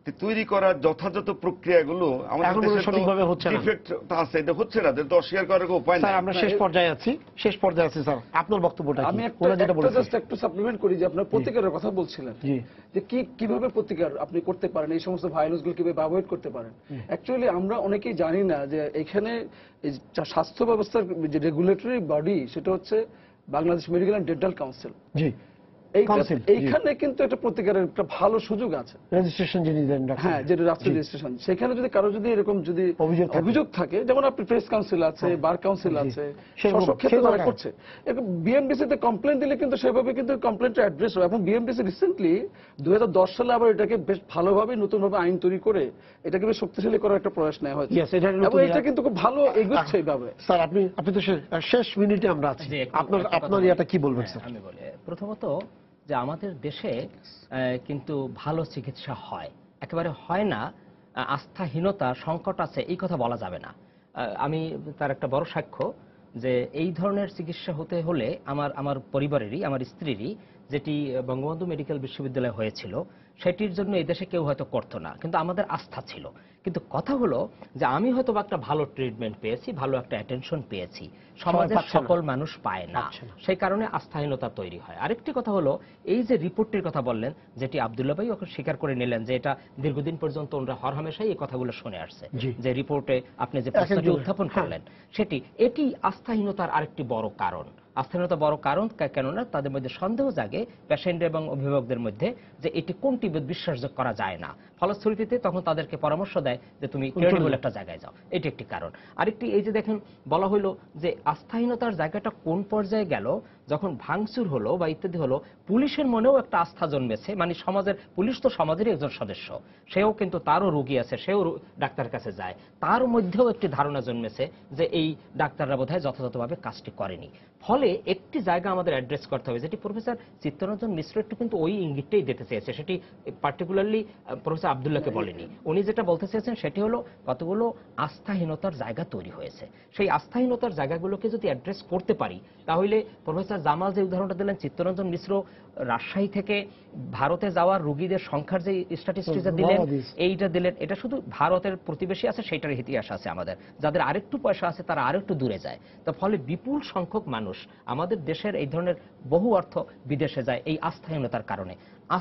তৈরি করার যথাযথ প্রক্রিয়াগুলো আমাদের এখনো দেশে সঠিকভাবে হচ্ছে না। ডিফেক্ট আছে, এটা হচ্ছে না, এটা তো অস্বীকার করার কোনো উপায় স্যার নেই। আমরা শেষ পর্যায়ে আছি, স্যার আপনার বক্তব্যটা আমি কি? একটা ওরা যেটা বলেছে জাস্ট একটু সাপ্লিমেন্ট করি যে আপনার প্রতিকারের কথা বলছিলেন জি যে কিভাবে প্রতিকার আপনি করতে পারেন, এই সমস্ত ভাইরাস গুলো কিভাবে অ্যাভয়েড করতে পারেন। অ্যাকচুয়ালি আমরা অনেকেই জানি না যে এখানে এই যে স্বাস্থ্য ব্যবস্থার যে রেগুলেটরি বডি সেটা হচ্ছে Bangladesh medical and dental council. জি Council, জি। এইখানে কিন্তু একটা প্রতিকারের একটা ভালো সুযোগ আছে। রেজিস্ট্রেশন যিনি দেন ডাক্তার। হ্যাঁ, যেটা রাষ্ট্রীয় রেজিস্ট্রেশন, সেখানে যদি কারো যদি এরকম যদি অভিযোগ থাকে, যেমন আপনি প্রেস কাউন্সিল আছে, বার কাউন্সিল আছে, সব ক্ষেত্রে তারা করছে। বিএমডিসি তে কমপ্লেন দিলে কিন্তু সেভাবে কিন্তু কমপ্লেনটা অ্যাড্রেস হয়, এবং বিএমডিসি রিসেন্টলি 2010 সালে আবার এটাকে বেশ ভালোভাবে নতুনভাবে আইন তৈরি করে এটাকে বেশ শক্তিশালী করার একটা প্রয়াস নেওয়া হয়েছে, এবং এটা কিন্তু খুব ভালো এগোচ্ছে এইভাবে। স্যার আপনি তো শেষ মিনিটে আমরা আছি, আপনার ইয়াটা কি বলবেন স্যার? আমি বলি, প্রথমত যে আমাদের দেশে কিন্তু ভালো চিকিৎসা হয়, একেবারে হয় না, আস্থাহীনতা সংকট আছে এই কথা বলা যাবে না। আমি তার একটা বড় সাক্ষ্য যে এই ধরনের চিকিৎসা হতে হলে আমার পরিবারেরই, আমার স্ত্রীরই, যেটি বঙ্গবন্ধু মেডিকেল বিশ্ববিদ্যালয় হয়েছিল, সেটির জন্য এই দেশে কেউ হয়তো করতো না, কিন্তু আমাদের আস্থা ছিল। কিন্তু কথা হলো যে আমি হয়তো একটা ভালো ট্রিটমেন্ট পেয়েছি, ভালো একটা অ্যাটেনশন পেয়েছি, সমাজের সকল মানুষ পায় না, সেই কারণে আস্থাহীনতা তৈরি হয়। আরেকটি কথা হলো, এই যে রিপোর্টটির কথা বললেন, যেটি আব্দুল্লাহ ভাই ওকে স্বীকার করে নিলেন যে এটা দীর্ঘদিন পর্যন্ত ওনারা হরহামেশাই এই কথাগুলো শুনে আসছে, যে রিপোর্টে আপনি যে প্রশ্নটি উত্থাপন করলেন এটি আস্থাহীনতার আরেকটি বড় কারণ। আস্থাহীনতা বড় কারণ কেননা তাদের মধ্যে সন্দেহ জাগে পেশেন্ট এবং অভিভাবকদের মধ্যে যে এটি কোনটি বিশ্বাসযোগ্য করা যায় না, ফলশ্রুতিতে তখন তাদেরকে পরামর্শ দেয় যে তুমি ক্রেডিবল একটা জায়গায় যাও, এটি একটি কারণ। আরেকটি, এই যে দেখেন বলা হলো যে আস্থাহীনতার জায়গাটা কোন পর্যায়ে গেল, যখন ভাঙচুর হলো বা ইত্যাদি হলো, পুলিশের মনেও একটা আস্থা জন্মেছে, মানে সমাজের, পুলিশ তো সমাজেরই একজন সদস্য, সেও কিন্তু তারও রোগী আছে, সেও ডাক্তারের কাছে যায়, তার মধ্যেও একটি ধারণা জন্মেছে যে এই ডাক্তাররা বোধহয় যথাযথভাবে কাজটি করেনি। ফলে একটি জায়গা আমাদের অ্যাড্রেস করতে হবে, যেটি প্রফেসর চিত্তরঞ্জন মিশ্র একটু কিন্তু ওই ইঙ্গিতটাই দিতে চেয়েছে, সেটি পার্টিকুলারলি প্রফেসর আব্দুল্লাহকে বলেনি। উনি যেটা বলতে চেয়েছেন সেটি হলো কতগুলো আস্থাহীনতার জায়গা তৈরি হয়েছে, সেই আস্থাহীনতার জায়গাগুলোকে যদি অ্যাড্রেস করতে পারি, তাহলে প্রফেসর জামাল যে উদাহরণটা দিলেন, চিত্তরঞ্জন মিশ্র রাজশাহী থেকে ভারতে যাওয়ার রোগীদের সংখ্যার যে স্ট্যাটিস্টিক্স দিলেন, এইটা দিলেন, এটা শুধু ভারতের প্রতিবেশী আছে সেইটার ইতিহাস আছে আমাদের, যাদের আরেকটু পয়সা আছে তারা আরেকটু দূরে যায়। তো ফলে বিপুল সংখ্যক মানুষ আমাদের দেশের এই ধরনের বহু অর্থ বিদেশে যায় এই আস্থাহীনতার কারণে।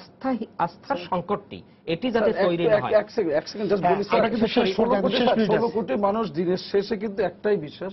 আস্থার সংকটটি এটি যাতে তৈরি না হয়। এক সেকেন্ড জাস্ট বলি, 16 কোটি মানুষ দিনের শেষে কিন্তু একটাই বিশ্বাস,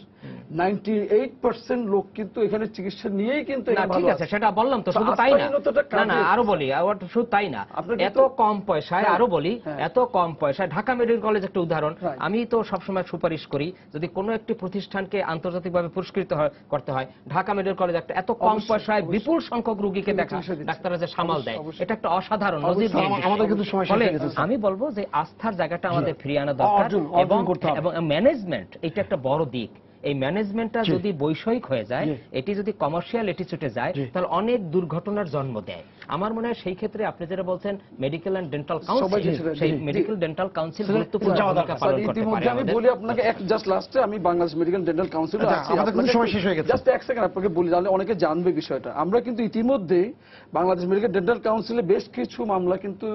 98% লোক কিন্তু এখানে চিকিৎসা নিয়েই কিন্তু ঠিক আছে, সেটা বললাম তো, শুধু তাই না, না আরো বলি, শুধু তাই না, এত কম পয়সায়, আরো বলি, এত কম পয়সায় ঢাকা মেডিকেল কলেজ একটা উদাহরণ, আমি তো সবসময় সুপারিশ করি যদি কোনো একটি প্রতিষ্ঠানকে আন্তর্জাতিকভাবে পুরস্কৃত করতে হয়, ঢাকা মেডিকেল কলেজ একটা এত কম পয়সায় বিপুল সংখ্যক রোগীকে দেখা ডাক্তাররা যে সামাল দেয়, এটা একটা অসাধারণ নজির। ফলে আমি বলবো যে আস্থার জায়গাটা আমাদের ফিরিয়ে আনা দরকার, এবং ম্যানেজমেন্ট এটা একটা বড় দিক। এই ম্যানেজমেন্টটা যদি বৈষয়িক হয়ে যায়, এটি যদি কমার্শিয়াল এটিচুডে যায়, তাহলে অনেক দুর্ঘটনার জন্ম দেয়। আমার মনে হয় সেই ক্ষেত্রে আপনি যেটা বলছেন মেডিকেল এন্ড ডেন্টাল কাউন্সিল, সেই মেডিকেল ডেন্টাল কাউন্সিল গুরুত্বপূর্ণ ভূমিকা পালন করতে পারে। আমি বলি আপনাকে জাস্ট লাস্টে, আমি বাংলাদেশ মেডিকেল ডেন্টাল কাউন্সিলে আছি, জাস্ট এক সেকেন্ড আপনাকে বলি, তাহলে অনেকে জানবে বিষয়টা। আমরা কিন্তু ইতিমধ্যেই বাংলাদেশ মেডিকেল ডেন্টাল কাউন্সিলে বেশ কিছু মামলা কিন্তু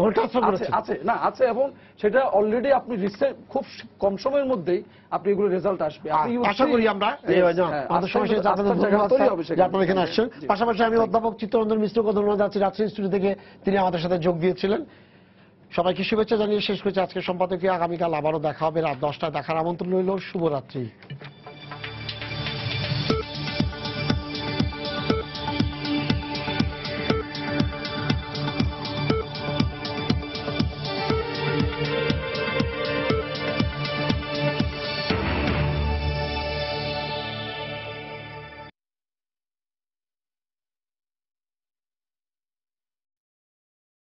আছে, এবং সেটা অলরেডি আপনি খুব কম সময়ের মধ্যেই আপনি এগুলো রেজাল্ট আসবে, আশা করি আমরা। আপনারা এখানে আসছেন, পাশাপাশি আমি অধ্যাপক চিত্তরঞ্জন মিশ্রকে ধন্যবাদ যাচ্ছি রাজশাহী স্টুডিও থেকে, তিনি আমাদের সাথে যোগ দিয়েছিলেন। সবাইকে শুভেচ্ছা জানিয়ে শেষ করছি আজকের সম্পাদকীয়। আগামীকাল আবারও দেখা হবে রাত 10টায়, দেখার আমন্ত্রণ রইল। শুভরাত্রি।